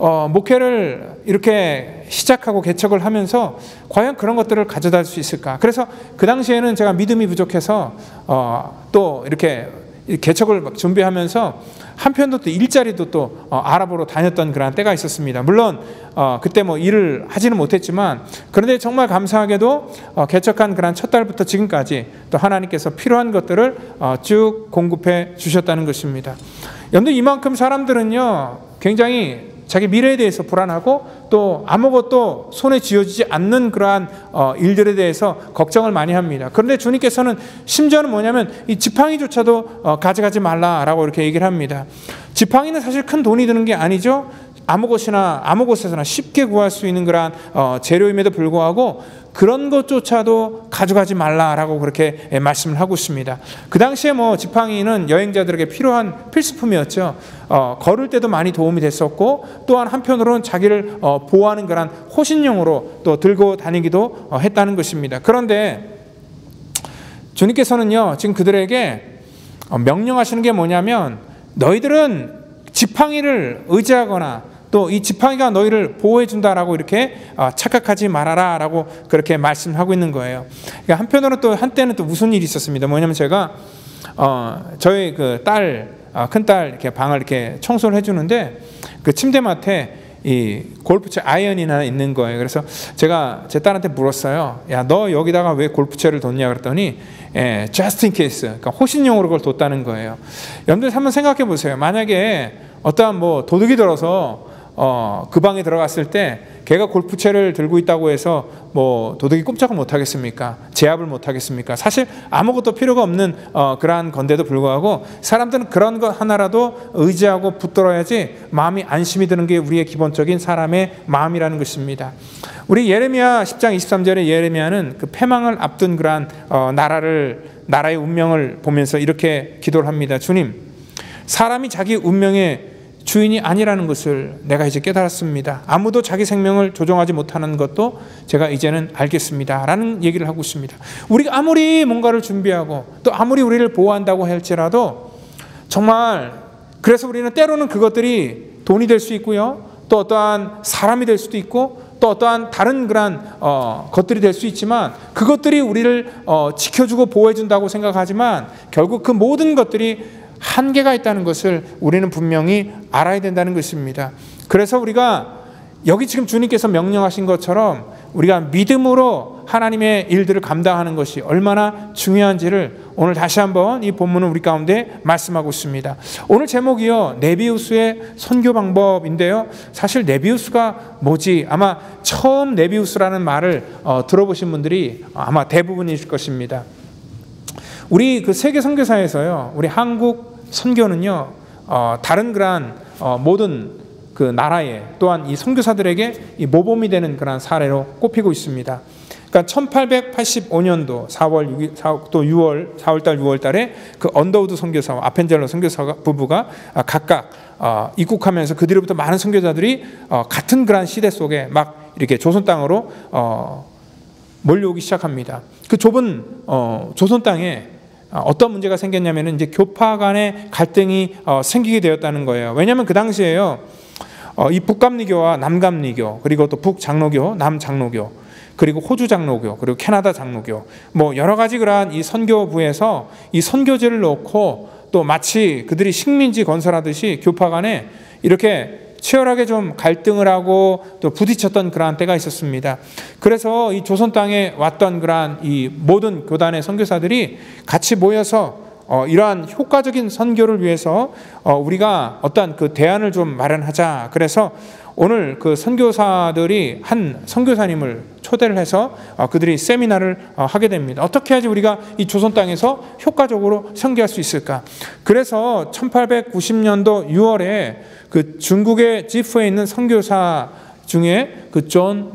목회를 이렇게 시작하고 개척을 하면서 과연 그런 것들을 가져다 줄 수 있을까? 그래서 그 당시에는 제가 믿음이 부족해서 또 이렇게 개척을 준비하면서 한편도 또 일자리도 또 알아보러 다녔던 그런 때가 있었습니다. 물론 그때 뭐 일을 하지는 못했지만 그런데 정말 감사하게도 개척한 그런 첫 달부터 지금까지 또 하나님께서 필요한 것들을 쭉 공급해 주셨다는 것입니다. 여러분 이만큼 사람들은요 굉장히 자기 미래에 대해서 불안하고 또 아무것도 손에 쥐어지지 않는 그러한 일들에 대해서 걱정을 많이 합니다. 그런데 주님께서는 심지어는 뭐냐면 이 지팡이조차도 가져가지 말라라고 이렇게 얘기를 합니다. 지팡이는 사실 큰 돈이 드는 게 아니죠. 아무 곳에서나 쉽게 구할 수 있는 그러한 재료임에도 불구하고 그런 것조차도 가져가지 말라라고 그렇게 말씀을 하고 있습니다. 그 당시에 뭐 지팡이는 여행자들에게 필요한 필수품이었죠. 걸을 때도 많이 도움이 됐었고 또한 한편으로는 자기를 보호하는 그런 호신용으로 또 들고 다니기도 했다는 것입니다. 그런데 주님께서는요 지금 그들에게 명령하시는 게 뭐냐면 너희들은 지팡이를 의지하거나 또 이 지팡이가 너희를 보호해 준다라고 이렇게 착각하지 말아라라고 그렇게 말씀하고 있는 거예요. 그러니까 한편으로 또 한때는 또 무슨 일이 있었습니다. 뭐냐면 제가 저희 그 딸 큰딸 이렇게 방을 이렇게 청소를 해주는데 그 침대맡에 이 골프채 아이언이 하나 있는 거예요. 그래서 제가 제 딸한테 물었어요. 야, 너 여기다가 왜 골프채를 뒀냐 그랬더니 just in case, 그러니까 호신용으로 그걸 뒀다는 거예요. 여러분들 한번 생각해 보세요. 만약에 어떠한 뭐 도둑이 들어서 그 방에 들어갔을 때 걔가 골프채를 들고 있다고 해서 뭐 도둑이 꼼짝을 못 하겠습니까? 제압을 못 하겠습니까? 사실 아무것도 필요가 없는 그러한 건데도 불구하고 사람들은 그런 것 하나라도 의지하고 붙들어야지 마음이 안심이 드는 게 우리의 기본적인 사람의 마음이라는 것입니다. 우리 예레미야 10장 23절에 예레미야는 그 패망을 앞둔 그러한 나라의 운명을 보면서 이렇게 기도를 합니다. 주님, 사람이 자기 운명의 주인이 아니라는 것을 내가 이제 깨달았습니다. 아무도 자기 생명을 조종하지 못하는 것도 제가 이제는 알겠습니다. 라는 얘기를 하고 있습니다. 우리가 아무리 뭔가를 준비하고 또 아무리 우리를 보호한다고 할지라도 정말 그래서 우리는 때로는 그것들이 돈이 될 수 있고요. 또 어떠한 사람이 될 수도 있고 또 어떠한 다른 그런 것들이 될 수 있지만 그것들이 우리를 지켜주고 보호해준다고 생각하지만 결국 그 모든 것들이 한계가 있다는 것을 우리는 분명히 알아야 된다는 것입니다. 그래서 우리가 여기 지금 주님께서 명령하신 것처럼 우리가 믿음으로 하나님의 일들을 감당하는 것이 얼마나 중요한지를 오늘 다시 한번 이 본문은 우리 가운데 말씀하고 있습니다. 오늘 제목이요, 네비우스의 선교 방법인데요. 사실 네비우스가 뭐지? 아마 처음 네비우스라는 말을 들어보신 분들이 아마 대부분이실 것입니다. 우리 그 세계 선교사에서요, 우리 한국 선교는요, 다른 그러한 모든 그 나라에 또한 이 선교사들에게 이 모범이 되는 그런 사례로 꼽히고 있습니다. 그러니까 1885년도 4월달 6월달에 그 언더우드 선교사와 아펜젤러 선교사 부부가 각각 입국하면서 그 뒤로부터 많은 선교사들이 같은 그런 시대 속에 막 이렇게 조선 땅으로 몰려오기 시작합니다. 그 좁은 조선 땅에 어떤 문제가 생겼냐면은 이제 교파 간의 갈등이 생기게 되었다는 거예요. 왜냐하면 그 당시에요, 이 북감리교와 남감리교, 그리고 또 북장로교, 남장로교, 그리고 호주 장로교, 그리고 캐나다 장로교, 뭐 여러 가지 그러한 이 선교부에서 이 선교제를 놓고 또 마치 그들이 식민지 건설하듯이 교파 간에 이렇게 치열하게 좀 갈등을 하고 또 부딪혔던 그러한 때가 있었습니다. 그래서 이 조선 땅에 왔던 그러한 이 모든 교단의 선교사들이 같이 모여서 이러한 효과적인 선교를 위해서 우리가 어떤 그 대안을 좀 마련하자. 그래서 오늘 그 선교사들이 한 선교사님을 초대를 해서 그들이 세미나를 하게 됩니다. 어떻게 해야지 우리가 이 조선 땅에서 효과적으로 선교할 수 있을까? 그래서 1890년도 6월에 그 중국의 지프에 있는 선교사 중에 그 존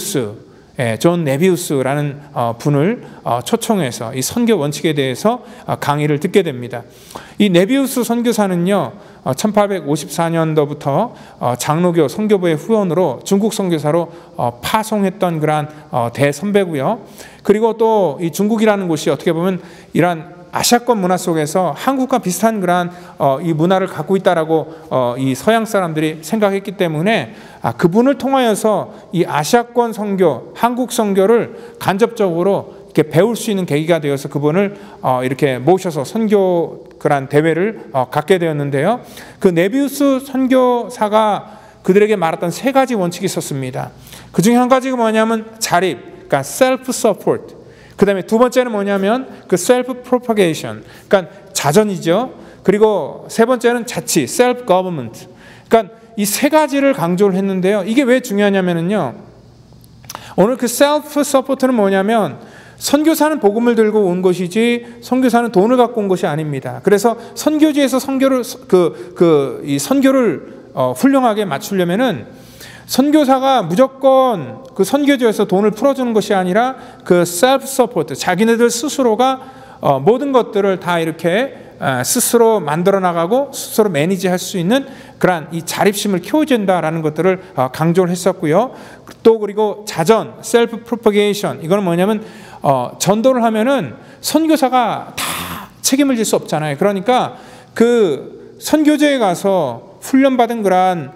네비우스라는 분을 초청해서 이 선교 원칙에 대해서 강의를 듣게 됩니다. 이 네비우스 선교사는요, 1854년도부터 장로교 선교부의 후원으로 중국 선교사로 파송했던 그러한 대선배고요. 그리고 또 이 중국이라는 곳이 어떻게 보면 이러한 아시아권 문화 속에서 한국과 비슷한 그러한 이 문화를 갖고 있다라고 이 서양 사람들이 생각했기 때문에 그분을 통하여서 이 아시아권 선교, 한국 선교를 간접적으로 이렇게 배울 수 있는 계기가 되어서 그분을 이렇게 모셔서 선교 그러한 대회를 갖게 되었는데요. 그 네비우스 선교사가 그들에게 말했던 세 가지 원칙이 있었습니다. 그 중에 한 가지가 뭐냐면 자립, 그러니까 self support. 그 다음에 두 번째는 뭐냐면 그 self propagation, 그러니까 자전이죠. 그리고 세 번째는 자치, self government. 그러니까 이 세 가지를 강조를 했는데요. 이게 왜 중요하냐면요, 오늘 그 self support는 뭐냐면 선교사는 복음을 들고 온 것이지 선교사는 돈을 갖고 온 것이 아닙니다. 그래서 선교지에서 이 선교를 훌륭하게 맞추려면은 선교사가 무조건 그 선교지에서 돈을 풀어주는 것이 아니라 그 셀프 서포트, 자기네들 스스로가 모든 것들을 다 이렇게 스스로 만들어 나가고 스스로 매니지할 수 있는 그러한 이 자립심을 키워준다라는 것들을 강조를 했었고요. 또 그리고 자전, 셀프 프로퍼게이션, 이거는 뭐냐면 전도를 하면은 선교사가 다 책임을 질 수 없잖아요. 그러니까 그 선교지에 가서 훈련받은 그러한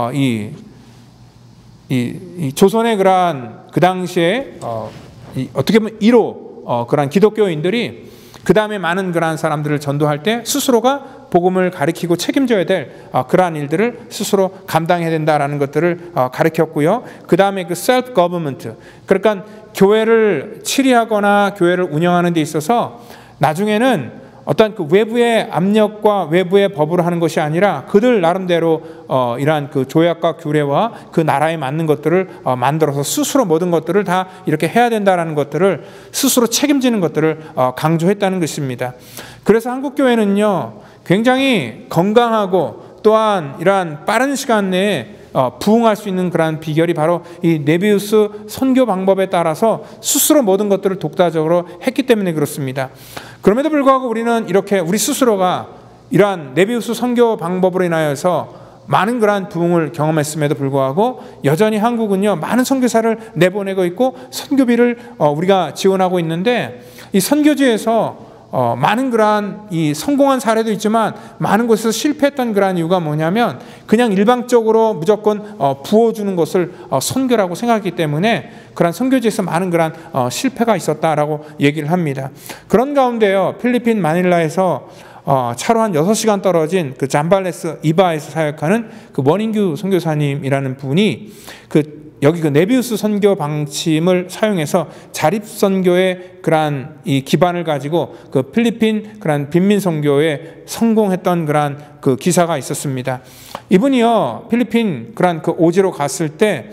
이 조선의 그러한 그 당시에 어떻게 보면 1호 그러한 기독교인들이 그 다음에 많은 그러한 사람들을 전도할 때 스스로가 복음을 가르치고 책임져야 될 그러한 일들을 스스로 감당해야 된다라는 것들을 가르쳤고요. 그 다음에 그 셀프 거버먼트, 그러니까 교회를 치리하거나 교회를 운영하는 데 있어서 나중에는 어떤 그 외부의 압력과 외부의 법으로 하는 것이 아니라 그들 나름대로 이러한 그 조약과 규례와 그 나라에 맞는 것들을 만들어서 스스로 모든 것들을 다 이렇게 해야 된다라는 것들을 스스로 책임지는 것들을 강조했다는 것입니다. 그래서 한국 교회는요 굉장히 건강하고 또한 이러한 빠른 시간 내에 부흥할 수 있는 그러한 비결이 바로 이 네비우스 선교 방법에 따라서 스스로 모든 것들을 독자적으로 했기 때문에 그렇습니다. 그럼에도 불구하고 우리는 이렇게 우리 스스로가 이러한 네비우스 선교 방법으로 인하여서 많은 그러한 부흥을 경험했음에도 불구하고 여전히 한국은요 많은 선교사를 내보내고 있고 선교비를 우리가 지원하고 있는데 이 선교지에서 많은 그러한 이 성공한 사례도 있지만 많은 곳에서 실패했던 그러한 이유가 뭐냐면 그냥 일방적으로 무조건 부어주는 것을 선교라고 생각하기 때문에 그러한 선교지에서 많은 그러한 실패가 있었다라고 얘기를 합니다. 그런 가운데요 필리핀 마닐라에서 차로 한 6시간 떨어진 그 잠발레스 이바에서 사역하는 그 원인규 선교사님이라는 분이 여기 그 네비우스 선교 방침을 사용해서 자립 선교의 그러한 이 기반을 가지고 그 필리핀 그러한 빈민 선교에 성공했던 그러한 그 기사가 있었습니다. 이분이요 필리핀 그러한 그 오지로 갔을 때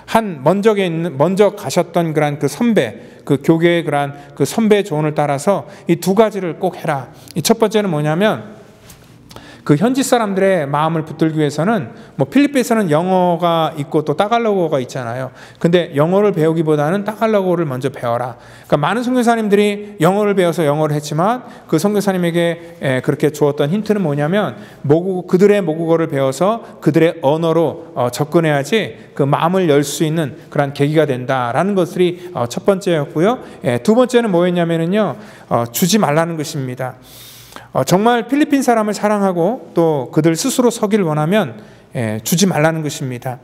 먼저 가셨던 그러한 그 선배 그 교계의 그러한 그 선배의 조언을 따라서 이 두 가지를 꼭 해라. 이 첫 번째는 뭐냐면 그 현지 사람들의 마음을 붙들기 위해서는 뭐 필리핀에서는 영어가 있고 또 따갈로그가 있잖아요. 근데 영어를 배우기보다는 따갈로그를 먼저 배워라. 그러니까 많은 선교사님들이 영어를 배워서 영어를 했지만 그 선교사님에게 그렇게 주었던 힌트는 뭐냐면 그들의 모국어를 배워서 그들의 언어로 접근해야지 그 마음을 열 수 있는 그런 계기가 된다라는 것들이 첫 번째였고요. 두 번째는 뭐였냐면요 주지 말라는 것입니다. 정말 필리핀 사람을 사랑하고 또 그들 스스로 서기를 원하면 주지 말라는 것입니다.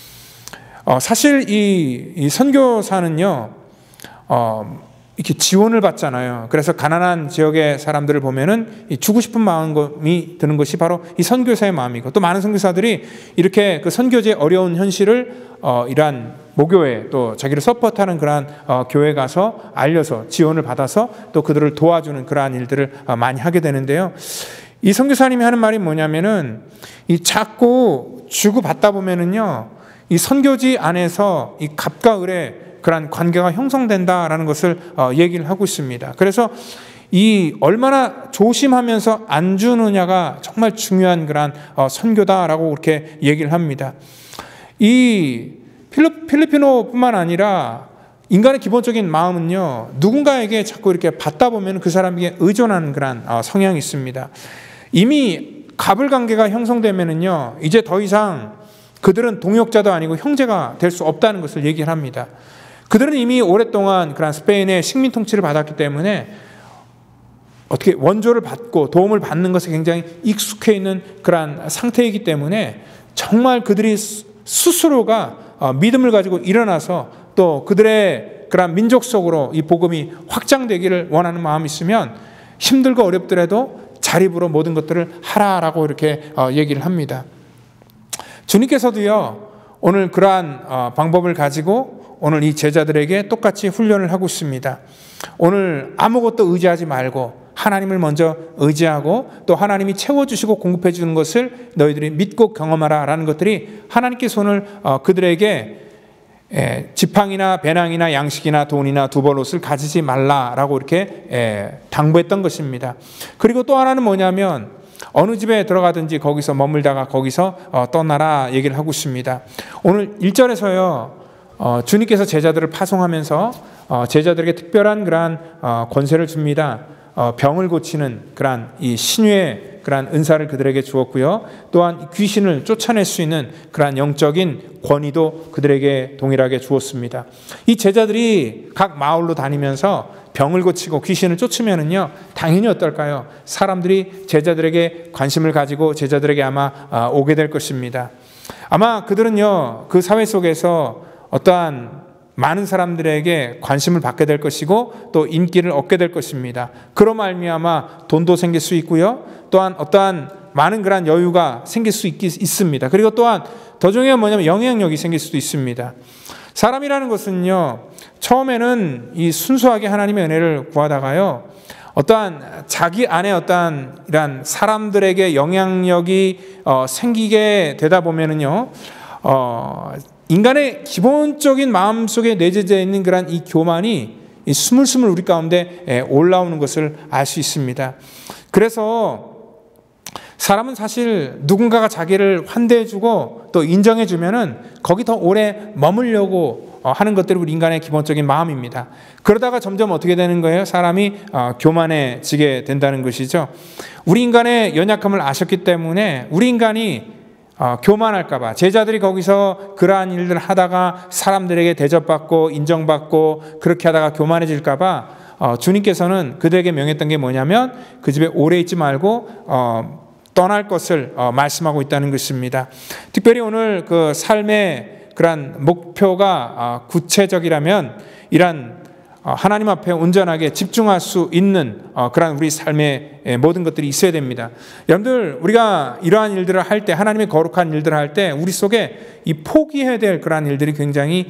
사실 이 선교사는요 이렇게 지원을 받잖아요. 그래서 가난한 지역의 사람들을 보면은 주고 싶은 마음이 드는 것이 바로 이 선교사의 마음이고 또 많은 선교사들이 이렇게 그 선교지의 어려운 현실을 이러한 모교회 또 자기를 서포트하는 그러한 교회 가서 알려서 지원을 받아서 또 그들을 도와주는 그러한 일들을 많이 하게 되는데요. 이 선교사님이 하는 말이 뭐냐면은 이 자꾸 주고 받다 보면은요 이 선교지 안에서 이 갑과 을의 그러한 관계가 형성된다라는 것을 얘기를 하고 있습니다. 그래서 이 얼마나 조심하면서 안 주느냐가 정말 중요한 그러한 선교다라고 그렇게 얘기를 합니다. 이 필리핀어뿐만 아니라 인간의 기본적인 마음은요 누군가에게 자꾸 이렇게 받다 보면 그 사람에게 의존하는 그런 성향이 있습니다. 이미 갑을 관계가 형성되면은요 이제 더 이상 그들은 동역자도 아니고 형제가 될 수 없다는 것을 얘기를 합니다. 그들은 이미 오랫동안 그런 스페인의 식민 통치를 받았기 때문에 어떻게 원조를 받고 도움을 받는 것에 굉장히 익숙해 있는 그런 상태이기 때문에 정말 그들이 스스로가 믿음을 가지고 일어나서 또 그들의 그런 민족 속으로 이 복음이 확장되기를 원하는 마음이 있으면 힘들고 어렵더라도 자립으로 모든 것들을 하라라고 이렇게 얘기를 합니다. 주님께서도요 오늘 그러한 방법을 가지고 오늘 이 제자들에게 똑같이 훈련을 하고 있습니다. 오늘 아무것도 의지하지 말고 하나님을 먼저 의지하고 또 하나님이 채워주시고 공급해 주는 것을 너희들이 믿고 경험하라 라는 것들이 하나님께서 오늘 그들에게 지팡이나 배낭이나 양식이나 돈이나 두벌 옷을 가지지 말라라고 이렇게 당부했던 것입니다. 그리고 또 하나는 뭐냐면 어느 집에 들어가든지 거기서 머물다가 거기서 떠나라 얘기를 하고 있습니다. 오늘 1절에서요 주님께서 제자들을 파송하면서 제자들에게 특별한 그러한 권세를 줍니다. 병을 고치는 그러한 이 신유의 그러한 은사를 그들에게 주었고요. 또한 귀신을 쫓아낼 수 있는 그러한 영적인 권위도 그들에게 동일하게 주었습니다. 이 제자들이 각 마을로 다니면서 병을 고치고 귀신을 쫓으면은요 당연히 어떨까요? 사람들이 제자들에게 관심을 가지고 제자들에게 아마 오게 될 것입니다. 아마 그들은요 그 사회 속에서 어떠한 많은 사람들에게 관심을 받게 될 것이고 또 인기를 얻게 될 것입니다. 그로 말미암아 돈도 생길 수 있고요. 또한 어떠한 많은 그런 여유가 생길 수 있습니다. 그리고 또한 더 중요한 뭐냐면 영향력이 생길 수도 있습니다. 사람이라는 것은요 처음에는 이 순수하게 하나님의 은혜를 구하다가요 어떠한 자기 안에 어떠한 이런 사람들에게 영향력이 생기게 되다 보면은요, 인간의 기본적인 마음속에 내재되어 있는 그런 이 교만이 스물스물 우리 가운데 올라오는 것을 알 수 있습니다. 그래서 사람은 사실 누군가가 자기를 환대해주고 또 인정해주면은 거기 더 오래 머물려고 하는 것들이 우리 인간의 기본적인 마음입니다. 그러다가 점점 어떻게 되는 거예요? 사람이 교만해지게 된다는 것이죠. 우리 인간의 연약함을 아셨기 때문에 우리 인간이 교만할까봐 제자들이 거기서 그러한 일들을 하다가 사람들에게 대접받고 인정받고 그렇게 하다가 교만해질까봐 주님께서는 그들에게 명했던 게 뭐냐면 그 집에 오래 있지 말고 떠날 것을 말씀하고 있다는 것입니다. 특별히 오늘 그 삶의 그런 목표가 구체적이라면 이런 하나님 앞에 온전하게 집중할 수 있는 그런 우리 삶의 모든 것들이 있어야 됩니다. 여러분들, 우리가 이러한 일들을 할 때, 하나님의 거룩한 일들을 할 때 우리 속에 이 포기해야 될 그러한 일들이 굉장히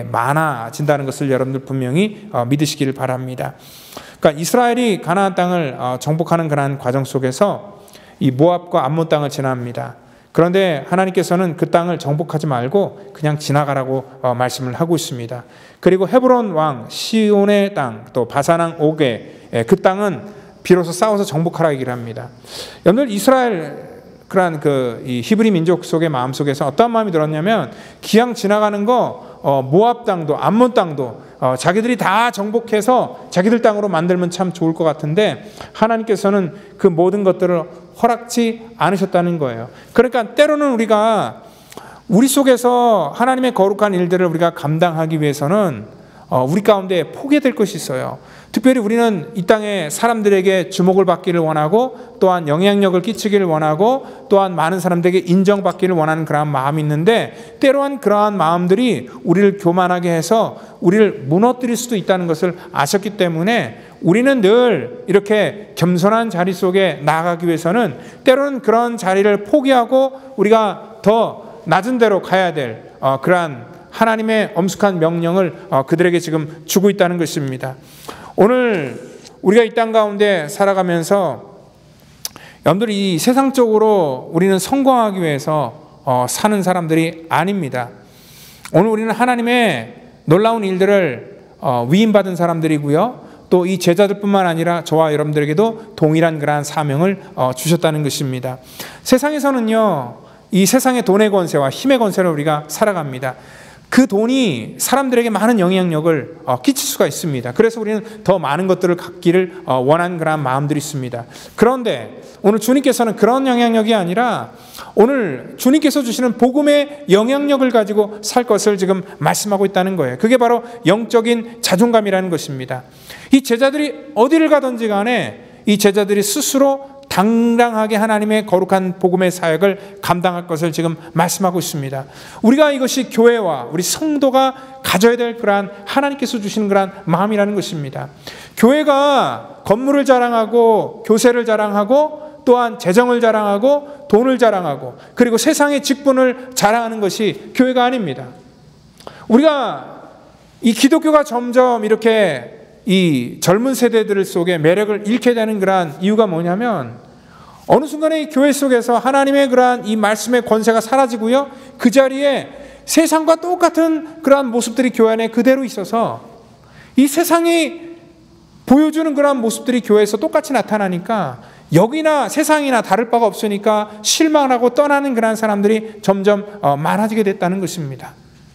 많아진다는 것을 여러분들 분명히 믿으시기를 바랍니다. 그러니까 이스라엘이 가나안 땅을 정복하는 그러한 과정 속에서 이 모압과 암몬 땅을 지납니다. 그런데 하나님께서는 그 땅을 정복하지 말고 그냥 지나가라고 말씀을 하고 있습니다. 그리고 헤브론 왕 시온의 땅, 또 바산 왕 옥의 그 땅은 비로소 싸워서 정복하라 얘기를 합니다. 여러분들, 이스라엘 그러한 이 히브리 민족 속의 마음 속에서 어떤 마음이 들었냐면 기왕 지나가는 거 모압 땅도 암몬 땅도 자기들이 다 정복해서 자기들 땅으로 만들면 참 좋을 것 같은데 하나님께서는 그 모든 것들을 허락지 않으셨다는 거예요. 그러니까 때로는 우리가 우리 속에서 하나님의 거룩한 일들을 우리가 감당하기 위해서는 우리 가운데 포기해야 될 것이 있어요. 특별히 우리는 이 땅에 사람들에게 주목을 받기를 원하고 또한 영향력을 끼치기를 원하고 또한 많은 사람들에게 인정받기를 원하는 그러한 마음이 있는데 때로는 그러한 마음들이 우리를 교만하게 해서 우리를 무너뜨릴 수도 있다는 것을 아셨기 때문에 우리는 늘 이렇게 겸손한 자리 속에 나아가기 위해서는 때로는 그런 자리를 포기하고 우리가 더 낮은 데로 가야 될 그러한 하나님의 엄숙한 명령을 그들에게 지금 주고 있다는 것입니다. 오늘 우리가 이 땅 가운데 살아가면서 여러분들, 이 세상적으로 우리는 성공하기 위해서 사는 사람들이 아닙니다. 오늘 우리는 하나님의 놀라운 일들을 위임받은 사람들이고요. 또 이 제자들뿐만 아니라 저와 여러분들에게도 동일한 그러한 사명을 주셨다는 것입니다. 세상에서는요, 이 세상의 돈의 권세와 힘의 권세로 우리가 살아갑니다. 그 돈이 사람들에게 많은 영향력을 끼칠 수가 있습니다. 그래서 우리는 더 많은 것들을 갖기를 원하는 그런 마음들이 있습니다. 그런데 오늘 주님께서는 그런 영향력이 아니라 오늘 주님께서 주시는 복음의 영향력을 가지고 살 것을 지금 말씀하고 있다는 거예요. 그게 바로 영적인 자존감이라는 것입니다. 이 제자들이 어디를 가든지 간에 이 제자들이 스스로 당당하게 하나님의 거룩한 복음의 사역을 감당할 것을 지금 말씀하고 있습니다. 우리가 이것이 교회와 우리 성도가 가져야 될 그러한 하나님께서 주시는 그러한 마음이라는 것입니다. 교회가 건물을 자랑하고 교세를 자랑하고 또한 재정을 자랑하고 돈을 자랑하고 그리고 세상의 직분을 자랑하는 것이 교회가 아닙니다. 우리가 이 기독교가 점점 이렇게 이 젊은 세대들 속에 매력을 잃게 되는 그러한 이유가 뭐냐면 어느 순간에 이 교회 속에서 하나님의 그러한 이 말씀의 권세가 사라지고요. 그 자리에 세상과 똑같은 그러한 모습들이 교회 안에 그대로 있어서 이 세상이 보여주는 그러한 모습들이 교회에서 똑같이 나타나니까 여기나 세상이나 다를 바가 없으니까 실망하고 떠나는 그러한 사람들이 점점 많아지게 됐다는 것입니다.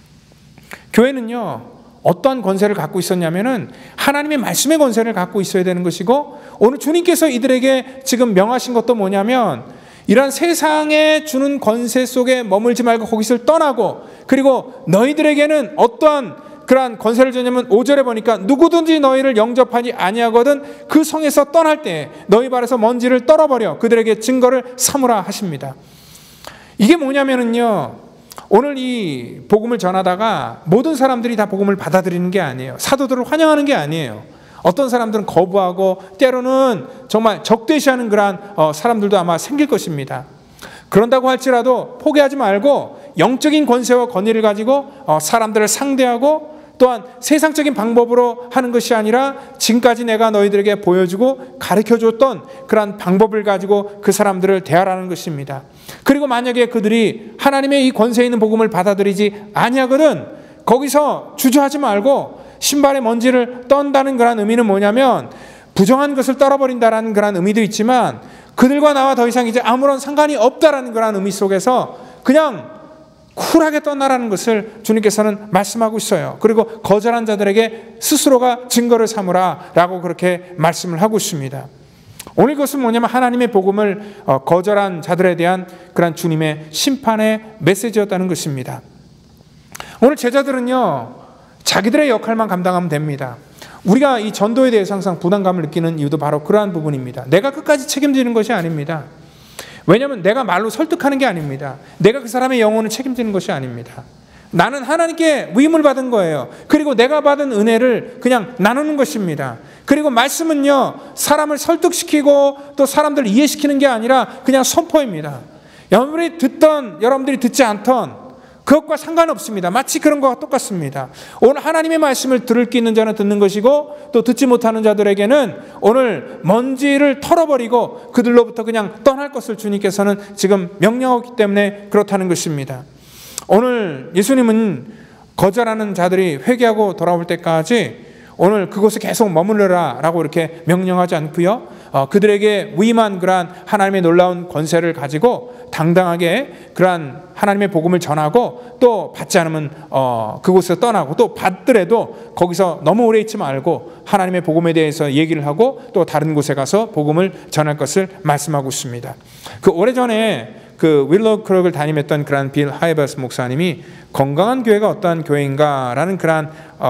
교회는요, 어떠한 권세를 갖고 있었냐면은 하나님의 말씀의 권세를 갖고 있어야 되는 것이고 오늘 주님께서 이들에게 지금 명하신 것도 뭐냐면 이런 세상에 주는 권세 속에 머물지 말고 거기서 떠나고 그리고 너희들에게는 어떠한 그러한 권세를 주냐면 5절에 보니까 누구든지 너희를 영접하지 아니하거든 그 성에서 떠날 때 너희 발에서 먼지를 떨어버려 그들에게 증거를 삼으라 하십니다. 이게 뭐냐면은요, 오늘 이 복음을 전하다가 모든 사람들이 다 복음을 받아들이는 게 아니에요. 사도들을 환영하는 게 아니에요. 어떤 사람들은 거부하고 때로는 정말 적대시하는 그러한 사람들도 아마 생길 것입니다. 그런다고 할지라도 포기하지 말고 영적인 권세와 권위를 가지고 사람들을 상대하고 또한 세상적인 방법으로 하는 것이 아니라 지금까지 내가 너희들에게 보여주고 가르쳐줬던 그러한 방법을 가지고 그 사람들을 대하라는 것입니다. 그리고 만약에 그들이 하나님의 이 권세 있는 복음을 받아들이지 아니하거든 거기서 주저하지 말고 신발의 먼지를 떤다는 그런 의미는 뭐냐면 부정한 것을 떨어버린다라는 그런 의미도 있지만 그들과 나와 더 이상 이제 아무런 상관이 없다라는 그런 의미 속에서 그냥 쿨하게 떠나라는 것을 주님께서는 말씀하고 있어요. 그리고 거절한 자들에게 스스로가 증거를 삼으라 라고 그렇게 말씀을 하고 있습니다. 오늘 그것은 뭐냐면 하나님의 복음을 거절한 자들에 대한 그런 주님의 심판의 메시지였다는 것입니다. 오늘 제자들은요 자기들의 역할만 감당하면 됩니다. 우리가 이 전도에 대해서 항상 부담감을 느끼는 이유도 바로 그러한 부분입니다. 내가 끝까지 책임지는 것이 아닙니다. 왜냐하면 내가 말로 설득하는 게 아닙니다. 내가 그 사람의 영혼을 책임지는 것이 아닙니다. 나는 하나님께 위임을 받은 거예요. 그리고 내가 받은 은혜를 그냥 나누는 것입니다. 그리고 말씀은요 사람을 설득시키고 또 사람들을 이해시키는 게 아니라 그냥 선포입니다. 여러분이 듣던 여러분들이 듣지 않던 그것과 상관없습니다. 마치 그런 것과 똑같습니다. 오늘 하나님의 말씀을 들을 게 있는 자는 듣는 것이고 또 듣지 못하는 자들에게는 오늘 먼지를 털어버리고 그들로부터 그냥 떠날 것을 주님께서는 지금 명령하기 때문에 그렇다는 것입니다. 오늘 예수님은 거절하는 자들이 회개하고 돌아올 때까지 오늘 그곳에 계속 머물러라 라고 이렇게 명령하지 않고요. 그들에게 위임한 그러한 하나님의 놀라운 권세를 가지고 당당하게 그러한 하나님의 복음을 전하고 또 받지 않으면 그곳에서 떠나고 또 받더라도 거기서 너무 오래 있지 말고 하나님의 복음에 대해서 얘기를 하고 또 다른 곳에 가서 복음을 전할 것을 말씀하고 있습니다. 그 오래전에 그 윌로우 크록을 담임했던 그런 빌 하이버스 목사님이 건강한 교회가 어떠한 교회인가라는 그런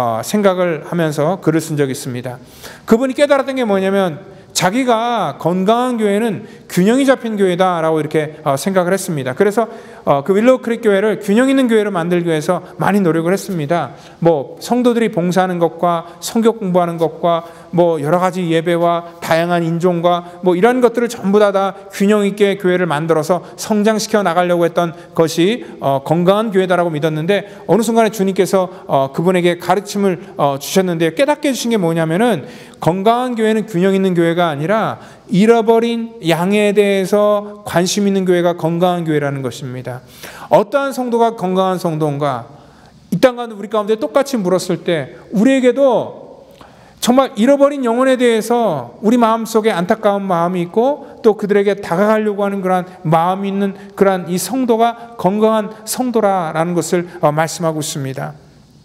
생각을 하면서 글을 쓴 적이 있습니다. 그분이 깨달았던 게 뭐냐면 자기가 건강한 교회는 균형이 잡힌 교회다라고 이렇게 생각을 했습니다. 그래서 그 윌로우 크릭 교회를 균형 있는 교회로 만들기 위해서 많이 노력을 했습니다. 뭐 성도들이 봉사하는 것과 성경 공부하는 것과 뭐 여러 가지 예배와 다양한 인종과 뭐 이런 것들을 전부 다 균형 있게 교회를 만들어서 성장시켜 나가려고 했던 것이 건강한 교회다라고 믿었는데 어느 순간에 주님께서 그분에게 가르침을 주셨는데 깨닫게 해주신 게 뭐냐면은 건강한 교회는 균형 있는 교회가 아니라 잃어버린 양에 대해서 관심 있는 교회가 건강한 교회라는 것입니다. 어떠한 성도가 건강한 성도인가? 이 땅 가운데 우리 가운데 똑같이 물었을 때 우리에게도 정말 잃어버린 영혼에 대해서 우리 마음속에 안타까운 마음이 있고 또 그들에게 다가가려고 하는 그런 마음이 있는 그런 이 성도가 건강한 성도라는 것을 말씀하고 있습니다.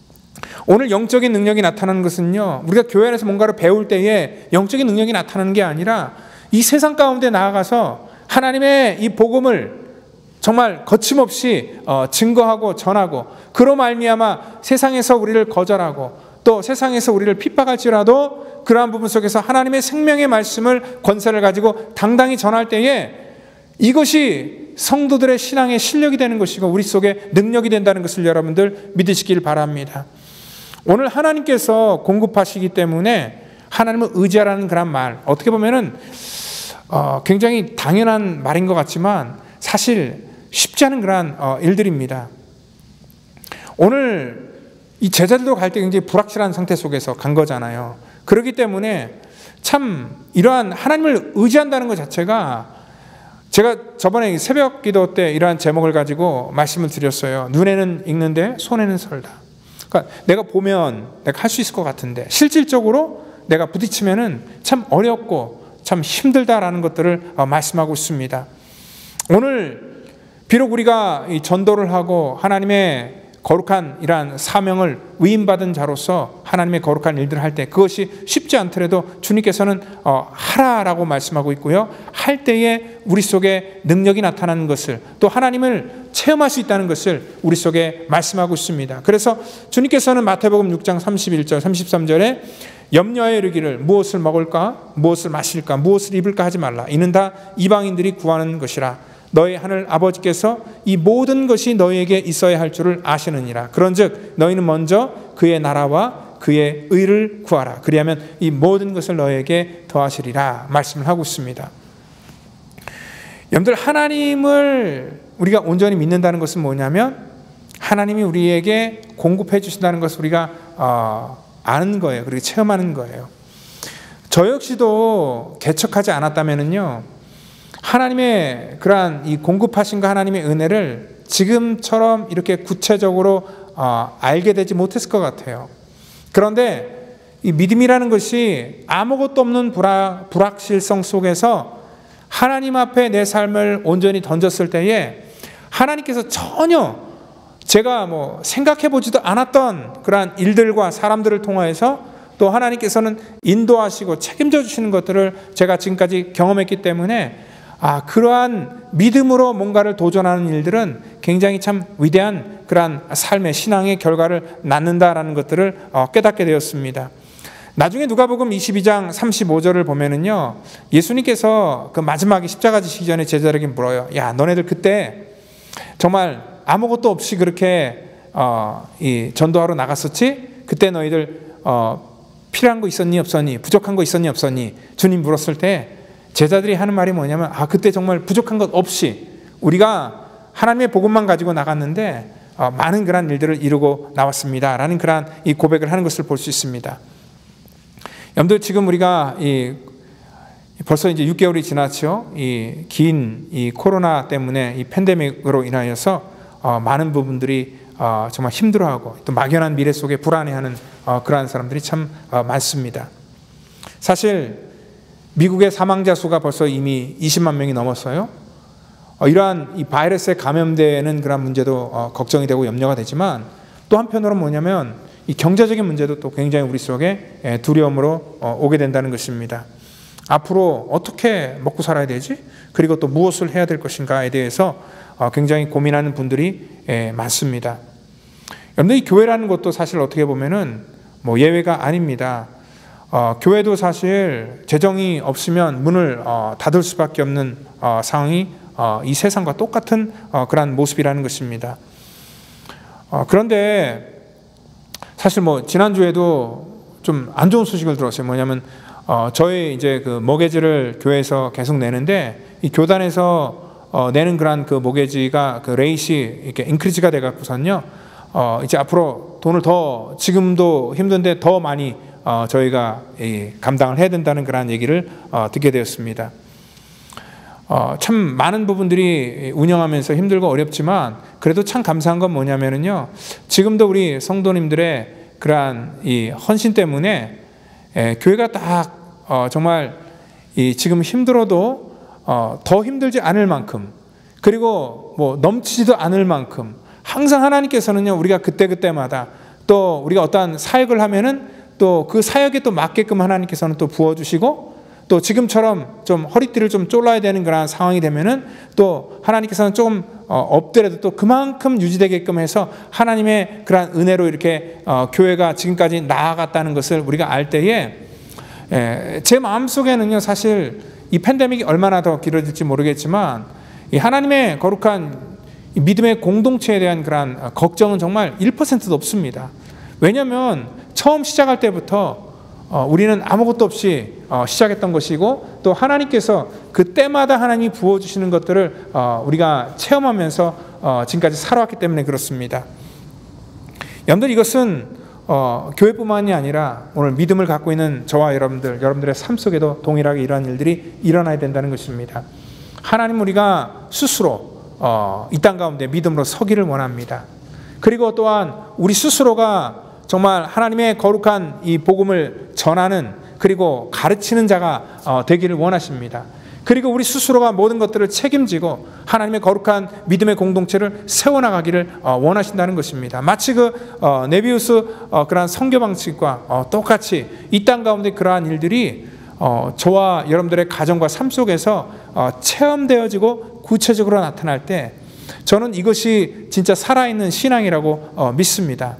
오늘 영적인 능력이 나타나는 것은요 우리가 교회 안에서 뭔가를 배울 때에 영적인 능력이 나타나는 게 아니라 이 세상 가운데 나아가서 하나님의 이 복음을 정말 거침없이 증거하고 전하고 그로 말미암아 세상에서 우리를 거절하고 또 세상에서 우리를 핍박할지라도 그러한 부분 속에서 하나님의 생명의 말씀을 권세를 가지고 당당히 전할 때에 이것이 성도들의 신앙의 실력이 되는 것이고 우리 속에 능력이 된다는 것을 여러분들 믿으시길 바랍니다. 오늘 하나님께서 공급하시기 때문에 하나님을 의지하라는 그런 말 어떻게 보면은 굉장히 당연한 말인 것 같지만 사실 쉽지 않은 그런 일들입니다. 오늘 이 제자들도 갈 때 굉장히 불확실한 상태 속에서 간 거잖아요. 그렇기 때문에 참 이러한 하나님을 의지한다는 것 자체가 제가 저번에 새벽 기도 때 이러한 제목을 가지고 말씀을 드렸어요. 눈에는 읽는데 손에는 설다. 그러니까 내가 보면 내가 할 수 있을 것 같은데 실질적으로 내가 부딪히면은 참 어렵고 참 힘들다라는 것들을 말씀하고 있습니다. 오늘 비록 우리가 이 전도를 하고 하나님의 거룩한 이러한 사명을 위임받은 자로서 하나님의 거룩한 일들을 할 때 그것이 쉽지 않더라도 주님께서는 하라라고 말씀하고 있고요. 할 때에 우리 속에 능력이 나타나는 것을 또 하나님을 체험할 수 있다는 것을 우리 속에 말씀하고 있습니다. 그래서 주님께서는 마태복음 6장 31절 33절에 염려하여 이르기를 무엇을 먹을까 무엇을 마실까 무엇을 입을까 하지 말라. 이는 다 이방인들이 구하는 것이라. 너희 하늘 아버지께서 이 모든 것이 너희에게 있어야 할 줄을 아시느니라. 그런즉 너희는 먼저 그의 나라와 그의 의를 구하라. 그리하면 이 모든 것을 너희에게 더하시리라 말씀을 하고 있습니다. 여러분들 하나님을 우리가 온전히 믿는다는 것은 뭐냐면 하나님이 우리에게 공급해 주신다는 것을 우리가 아는 거예요. 그리고 체험하는 거예요. 저 역시도 개척하지 않았다면은요, 하나님의 그러한 이 공급하신과 하나님의 은혜를 지금처럼 이렇게 구체적으로 알게 되지 못했을 것 같아요. 그런데 이 믿음이라는 것이 아무것도 없는 불확실성 속에서 하나님 앞에 내 삶을 온전히 던졌을 때에 하나님께서 전혀 제가 뭐 생각해보지도 않았던 그러한 일들과 사람들을 통하여서 또 하나님께서는 인도하시고 책임져 주시는 것들을 제가 지금까지 경험했기 때문에 그러한 믿음으로 뭔가를 도전하는 일들은 굉장히 참 위대한 그러한 삶의 신앙의 결과를 낳는다라는 것들을 깨닫게 되었습니다. 나중에 누가복음 22장 35절을 보면은요, 예수님께서 그 마지막에 십자가 지시기 전에 제자들에게 물어요. 야, 너네들 그때 정말 아무것도 없이 그렇게 이 전도하러 나갔었지? 그때 너희들 필요한 거 있었니 없었니? 부족한 거 있었니 없었니? 주님 물었을 때 제자들이 하는 말이 뭐냐면 그때 정말 부족한 것 없이 우리가 하나님의 복음만 가지고 나갔는데 많은 그런 일들을 이루고 나왔습니다 라는 그런 이 고백을 하는 것을 볼 수 있습니다. 여러분들, 지금 우리가 벌써 이제 6개월이 지났죠. 이 긴 이 코로나 때문에 이 팬데믹으로 인하여서 많은 부분들이 정말 힘들어하고 또 막연한 미래 속에 불안해하는 그러한 사람들이 참 많습니다. 사실 미국의 사망자 수가 벌써 이미 20만 명이 넘었어요. 이러한 이 바이러스에 감염되는 그런 문제도 걱정이 되고 염려가 되지만, 또 한편으로는 뭐냐면 이 경제적인 문제도 또 굉장히 우리 속에 두려움으로 오게 된다는 것입니다. 앞으로 어떻게 먹고 살아야 되지? 그리고 또 무엇을 해야 될 것인가에 대해서 굉장히 고민하는 분들이 많습니다. 여러분들, 이 교회라는 것도 사실 어떻게 보면은 뭐 예외가 아닙니다. 교회도 사실 재정이 없으면 문을 닫을 수밖에 없는 상황이 이 세상과 똑같은 그러한 모습이라는 것입니다. 그런데 사실 뭐 지난주에도 좀 안 좋은 소식을 들었어요. 뭐냐면 저희 이제 그 모게지를 교회에서 계속 내는데, 이 교단에서 내는 그런 그 모게지가 그 레이시 이렇게 인크리지가 돼 갖고선요, 이제 앞으로 돈을 더, 지금도 힘든데 더 많이 저희가 감당을 해야 된다는 그런 얘기를 듣게 되었습니다. 참 많은 부분들이 운영하면서 힘들고 어렵지만, 그래도 참 감사한 건 뭐냐면은요, 지금도 우리 성도님들의 그러한 이 헌신 때문에 교회가 딱 정말 지금 힘들어도 더 힘들지 않을 만큼, 그리고 뭐 넘치지도 않을 만큼 항상 하나님께서는요, 우리가 그때그때마다 또 우리가 어떠한 사역을 하면은 또 그 사역에 또 맞게끔 하나님께서는 또 부어주시고, 또 지금처럼 좀 허리띠를 좀 쫄라야 되는 그런 상황이 되면은 또 하나님께서는 조금 없더라도 또 그만큼 유지되게끔 해서 하나님의 그런 은혜로 이렇게 교회가 지금까지 나아갔다는 것을 우리가 알 때에, 제 마음속에는요, 사실 이 팬데믹이 얼마나 더 길어질지 모르겠지만 이 하나님의 거룩한 믿음의 공동체에 대한 그런 걱정은 정말 1%도 없습니다. 왜냐하면 처음 시작할 때부터 우리는 아무것도 없이 시작했던 것이고, 또 하나님께서 그때마다 하나님이 부어주시는 것들을 우리가 체험하면서 지금까지 살아왔기 때문에 그렇습니다. 여러분들, 이것은 교회뿐만이 아니라 오늘 믿음을 갖고 있는 저와 여러분들의 삶 속에도 동일하게 이러한 일들이 일어나야 된다는 것입니다. 하나님, 우리가 스스로 이 땅 가운데 믿음으로 서기를 원합니다. 그리고 또한 우리 스스로가 정말 하나님의 거룩한 이 복음을 전하는, 그리고 가르치는 자가 되기를 원하십니다. 그리고 우리 스스로가 모든 것들을 책임지고 하나님의 거룩한 믿음의 공동체를 세워나가기를 원하신다는 것입니다. 마치 그 네비우스 그러한 선교 방식과 똑같이 이 땅 가운데 그러한 일들이 저와 여러분들의 가정과 삶 속에서 체험되어지고 구체적으로 나타날 때, 저는 이것이 진짜 살아있는 신앙이라고 믿습니다.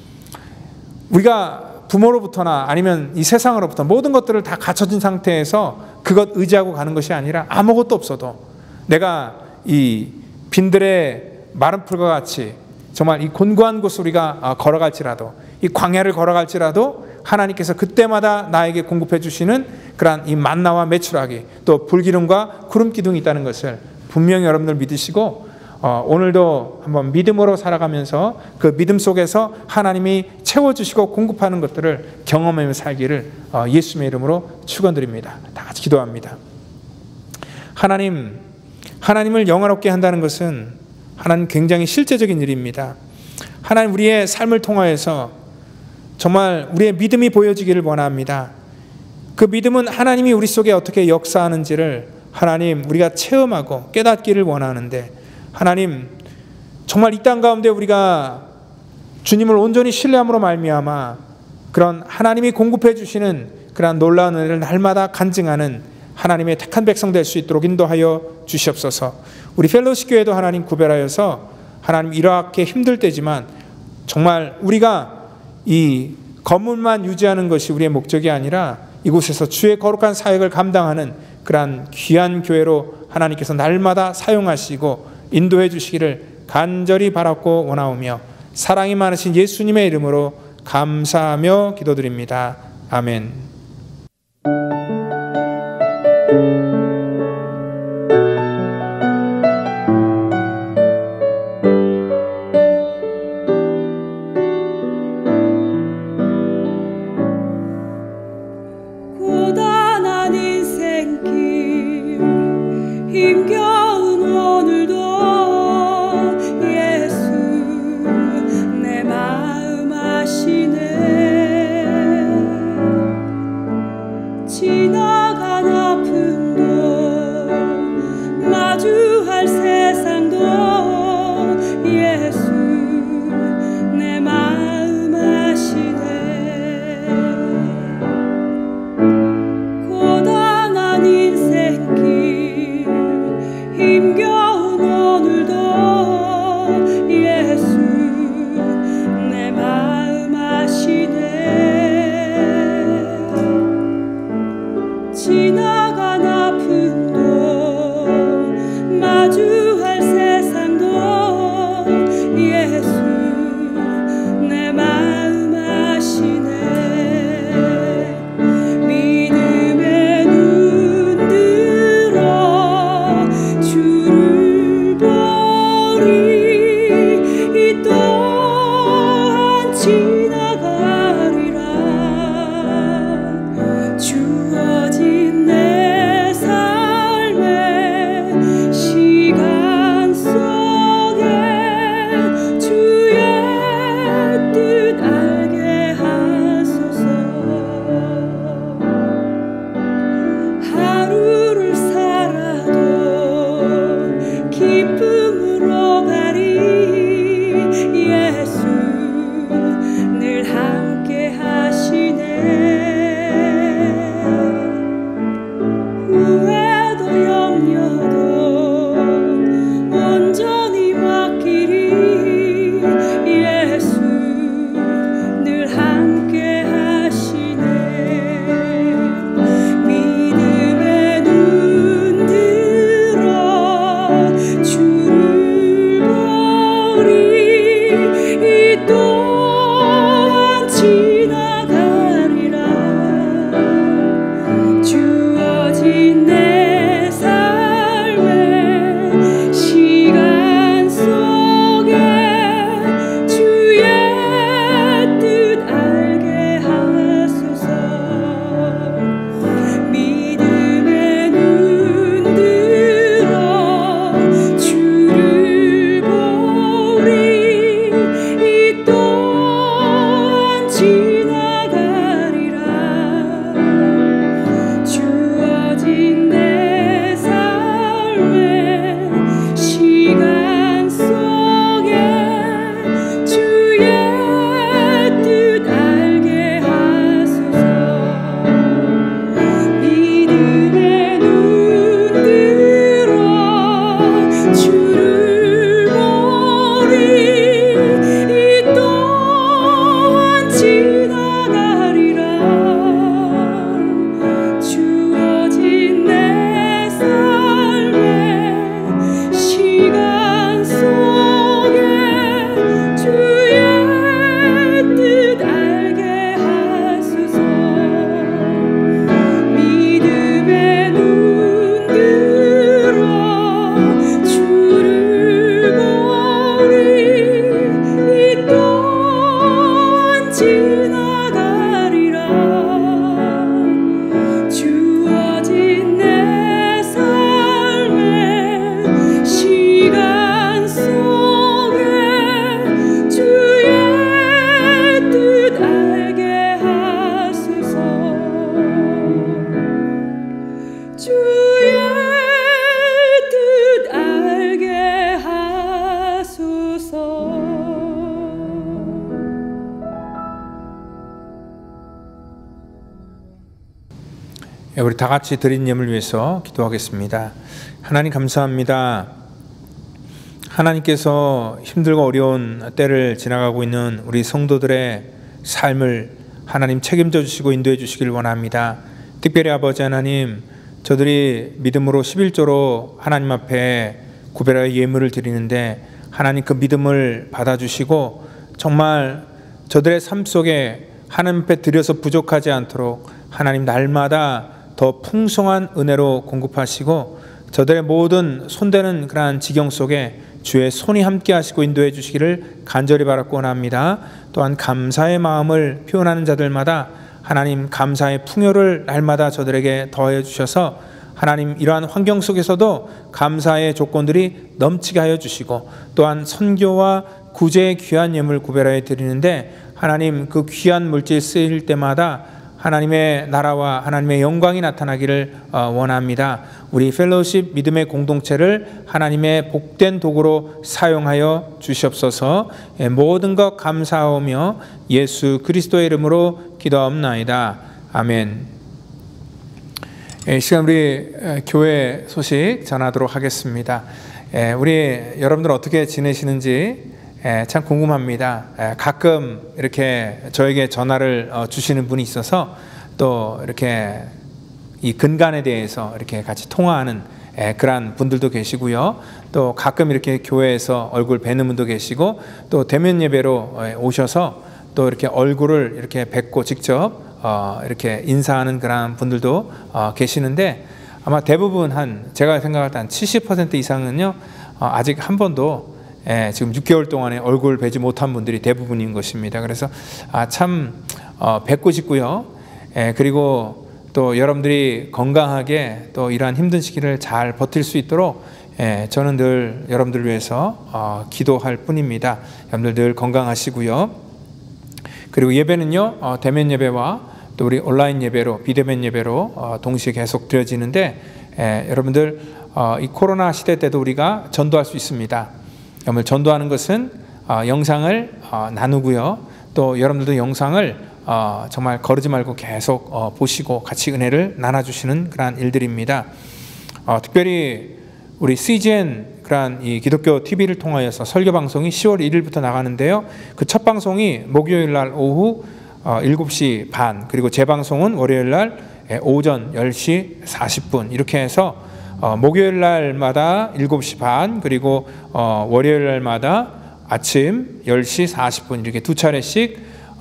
우리가 부모로부터나 아니면 이 세상으로부터 모든 것들을 다 갖춰진 상태에서 그것 의지하고 가는 것이 아니라, 아무것도 없어도 내가 이 빈들의 마른 풀과 같이 정말 이 곤고한 곳을 우리가 걸어갈지라도, 이 광야를 걸어갈지라도 하나님께서 그때마다 나에게 공급해 주시는 그러한 이 만나와 메추라기, 또 불기름과 구름 기둥이 있다는 것을 분명히 여러분들 믿으시고 오늘도 한번 믿음으로 살아가면서 그 믿음 속에서 하나님이 채워주시고 공급하는 것들을 경험하며 살기를 예수님의 이름으로 축원드립니다. 다 같이 기도합니다. 하나님을 영화롭게 한다는 것은 하나님 굉장히 실제적인 일입니다. 하나님 우리의 삶을 통하여서 정말 우리의 믿음이 보여지기를 원합니다. 그 믿음은 하나님이 우리 속에 어떻게 역사하는지를 하나님 우리가 체험하고 깨닫기를 원하는데, 하나님 정말 이 땅 가운데 우리가 주님을 온전히 신뢰함으로 말미암아 그런 하나님이 공급해 주시는 그런 놀라운 은혜를 날마다 간증하는 하나님의 택한 백성 될 수 있도록 인도하여 주시옵소서. 우리 펠로십 교회도 하나님 구별하여서 하나님 이렇게 힘들 때지만 정말 우리가 이 건물만 유지하는 것이 우리의 목적이 아니라 이곳에서 주의 거룩한 사역을 감당하는 그러한 귀한 교회로 하나님께서 날마다 사용하시고 인도해 주시기를 간절히 바랐고 원하오며 사랑이 많으신 예수님의 이름으로 감사하며 기도드립니다. 아멘. 고단한 인생길 힘겨운 오늘도 예수 내 마음 아시네. 지나간 아픔도 마주할 세상도 예수 내 마음 아시네. 고단한 인생길 힘겨운 오늘도 예수 내 마음 아시네. 지나간 아픔도 마주할 세상도 예수 내 마음 아시네. 믿음의 눈 들어 주를 보리. 이 또한 지나가리라. 주어진 내 주의 뜻 알게 하소서. 우리 다 같이 드린 예물 위해서 기도하겠습니다. 하나님 감사합니다. 하나님께서 힘들고 어려운 때를 지나가고 있는 우리 성도들의 삶을 하나님 책임져 주시고 인도해 주시길 원합니다. 특별히 아버지 하나님, 저들이 믿음으로 11조로 하나님 앞에 구별하여 예물을 드리는데 하나님 그 믿음을 받아주시고 정말 저들의 삶 속에 하나님 앞에 드려서 부족하지 않도록 하나님 날마다 더 풍성한 은혜로 공급하시고 저들의 모든 손대는 그러한 지경 속에 주의 손이 함께 하시고 인도해 주시기를 간절히 바라고 원합니다. 또한 감사의 마음을 표현하는 자들마다 하나님 감사의 풍요를 날마다 저들에게 더해 주셔서 하나님 이러한 환경 속에서도 감사의 조건들이 넘치게 하여 주시고 또한 선교와 구제의 귀한 예물 구별하여 드리는데 하나님 그 귀한 물질 쓰일 때마다 하나님의 나라와 하나님의 영광이 나타나기를 원합니다. 우리 펠로우십 믿음의 공동체를 하나님의 복된 도구로 사용하여 주시옵소서. 모든 것 감사하오며 예수 그리스도의 이름으로 기도하옵나이다. 아멘. 이 시간 우리 교회 소식 전하도록 하겠습니다. 우리 여러분들 어떻게 지내시는지 참 궁금합니다. 가끔 이렇게 저에게 전화를 주시는 분이 있어서 또 이렇게 이 근간에 대해서 이렇게 같이 통화하는 그러한 분들도 계시고요. 또 가끔 이렇게 교회에서 얼굴 뵈는 분도 계시고 또 대면 예배로 오셔서 또 이렇게 얼굴을 이렇게 뵙고 직접 이렇게 인사하는 그런 분들도 계시는데 아마 대부분 제가 생각할 때 한 70% 이상은요 아직 한 번도 지금 6개월 동안에 얼굴 뵈지 못한 분들이 대부분인 것입니다. 그래서 참 뵙고 싶고요. 그리고 또 여러분들이 건강하게 또 이러한 힘든 시기를 잘 버틸 수 있도록 저는 늘 여러분들을 위해서 기도할 뿐입니다. 여러분들 늘 건강하시고요. 그리고 예배는요 대면 예배와 또 우리 온라인 예배로 비대면 예배로 동시에 계속 드려지는데 여러분들 이 코로나 시대 때도 우리가 전도할 수 있습니다. 여러분들 전도하는 것은 영상을 나누고요. 또 여러분들도 영상을 정말 거르지 말고 계속 보시고 같이 은혜를 나눠주시는 그러한 일들입니다. 특별히 우리 CGN 그러한 이 기독교 TV를 통하여서 설교 방송이 10월 1일부터 나가는데요. 그 첫 방송이 목요일 날 오후 7시 반 그리고 재방송은 월요일 날 오전 10시 40분 이렇게 해서 목요일 날마다 7시 반 그리고 월요일 날마다 아침 10시 40분 이렇게 두 차례씩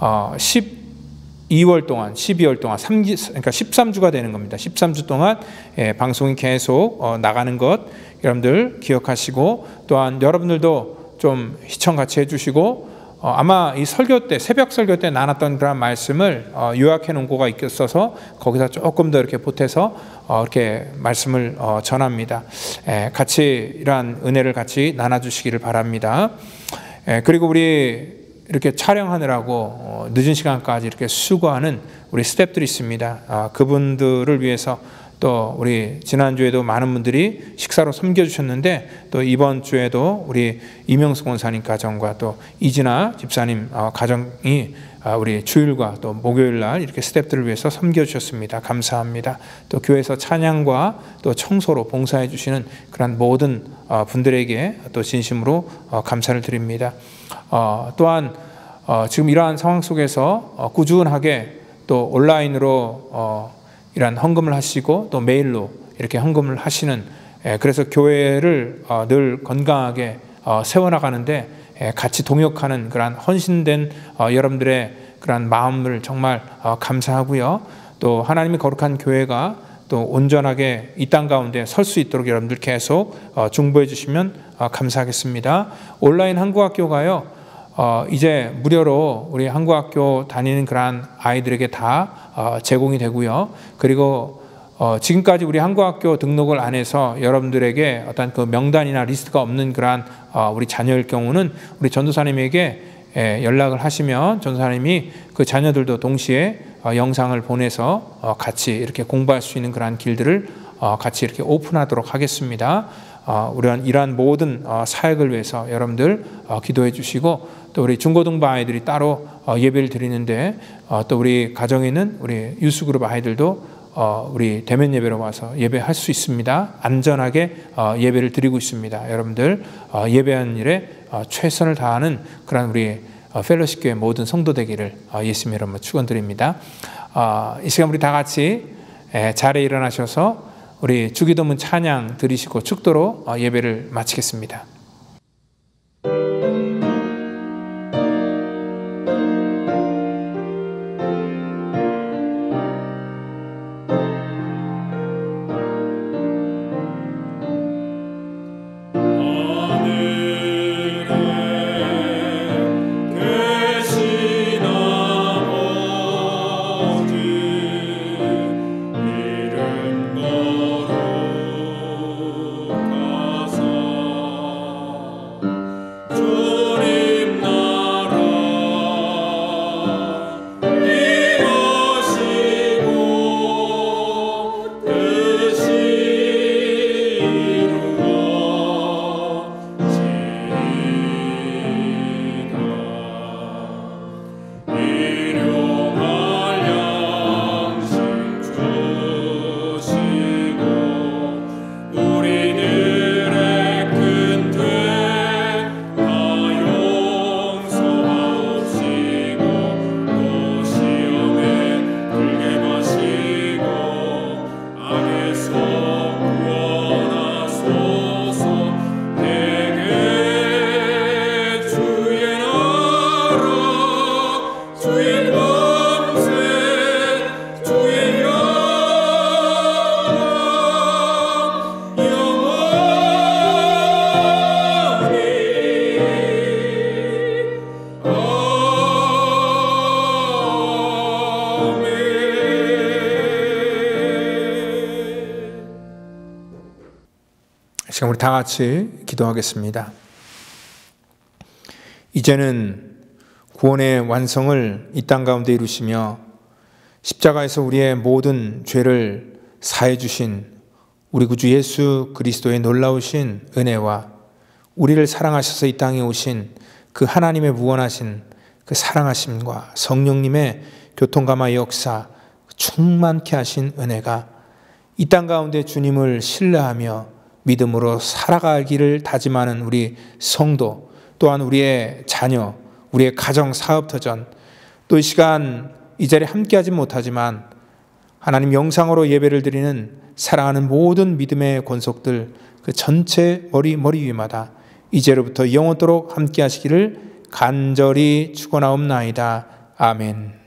12월 동안 그러니까 13주가 되는 겁니다. 13주 동안 방송이 계속 나가는 것 여러분들 기억하시고 또한 여러분들도 좀 시청 같이 해주시고 아마 이 설교 때 새벽 설교 때 나눴던 그런 말씀을 요약해 놓은 거가 있어서 거기서 조금 더 이렇게 보태서 이렇게 말씀을 전합니다. 같이 이러한 은혜를 같이 나눠주시기를 바랍니다. 그리고 우리 이렇게 촬영하느라고 늦은 시간까지 이렇게 수고하는 우리 스태프들이 있습니다. 그분들을 위해서 또 우리 지난주에도 많은 분들이 식사로 섬겨주셨는데 또 이번 주에도 우리 이명숙 권사님 가정과 또 이진아 집사님 가정이 우리 주일과 또 목요일 날 이렇게 스태프들을 위해서 섬겨주셨습니다. 감사합니다. 또 교회에서 찬양과 또 청소로 봉사해 주시는 그런 모든 분들에게 또 진심으로 감사를 드립니다. 또한 지금 이러한 상황 속에서 꾸준하게 또 온라인으로 이러한 헌금을 하시고 또 메일로 이렇게 헌금을 하시는 그래서 교회를 늘 건강하게 세워나가는데 같이 동역하는 그런 헌신된 여러분들의 그런 마음을 정말 감사하고요. 또 하나님의 거룩한 교회가 또 온전하게 이 땅 가운데 설 수 있도록 여러분들 계속 중보해 주시면 감사하겠습니다. 온라인 한국학교가요. 이제 무료로 우리 한국학교 다니는 그러한 아이들에게 다 제공이 되고요. 그리고 지금까지 우리 한국학교 등록을 안 해서 여러분들에게 어떤 그 명단이나 리스트가 없는 그러한 우리 자녀일 경우는 우리 전도사님에게 연락을 하시면 전도사님이 그 자녀들도 동시에 영상을 보내서 같이 이렇게 공부할 수 있는 그러한 길들을 같이 이렇게 오픈하도록 하겠습니다. 이러한 모든 사역을 위해서 여러분들 기도해 주시고, 또 우리 중고등부 아이들이 따로 예배를 드리는데, 또 우리 가정에 있는 우리 유스그룹 아이들도 우리 대면 예배로 와서 예배할 수 있습니다. 안전하게 예배를 드리고 있습니다. 여러분들 예배하는 일에 최선을 다하는 그런 우리 펠로십 교회 모든 성도 되기를 예수님 이름으로 축원드립니다. 이 시간 우리 다 같이 자리에 일어나셔서 우리 주기도문 찬양 드리시고 축도로 예배를 마치겠습니다. 지금 우리 다 같이 기도하겠습니다. 이제는 구원의 완성을 이 땅 가운데 이루시며 십자가에서 우리의 모든 죄를 사해 주신 우리 구주 예수 그리스도의 놀라우신 은혜와 우리를 사랑하셔서 이 땅에 오신 그 하나님의 무한하신 그 사랑하심과 성령님의 교통감화 역사, 충만케 하신 은혜가 이 땅 가운데 주님을 신뢰하며 믿음으로 살아가기를 다짐하는 우리 성도, 또한 우리의 자녀, 우리의 가정, 사업 터전, 또 이 시간 이 자리에 함께하지 못하지만 하나님 영상으로 예배를 드리는 사랑하는 모든 믿음의 권속들 그 전체 머리 위마다 이제로부터 영원토록 함께하시기를 간절히 축원하옵나이다. 아멘.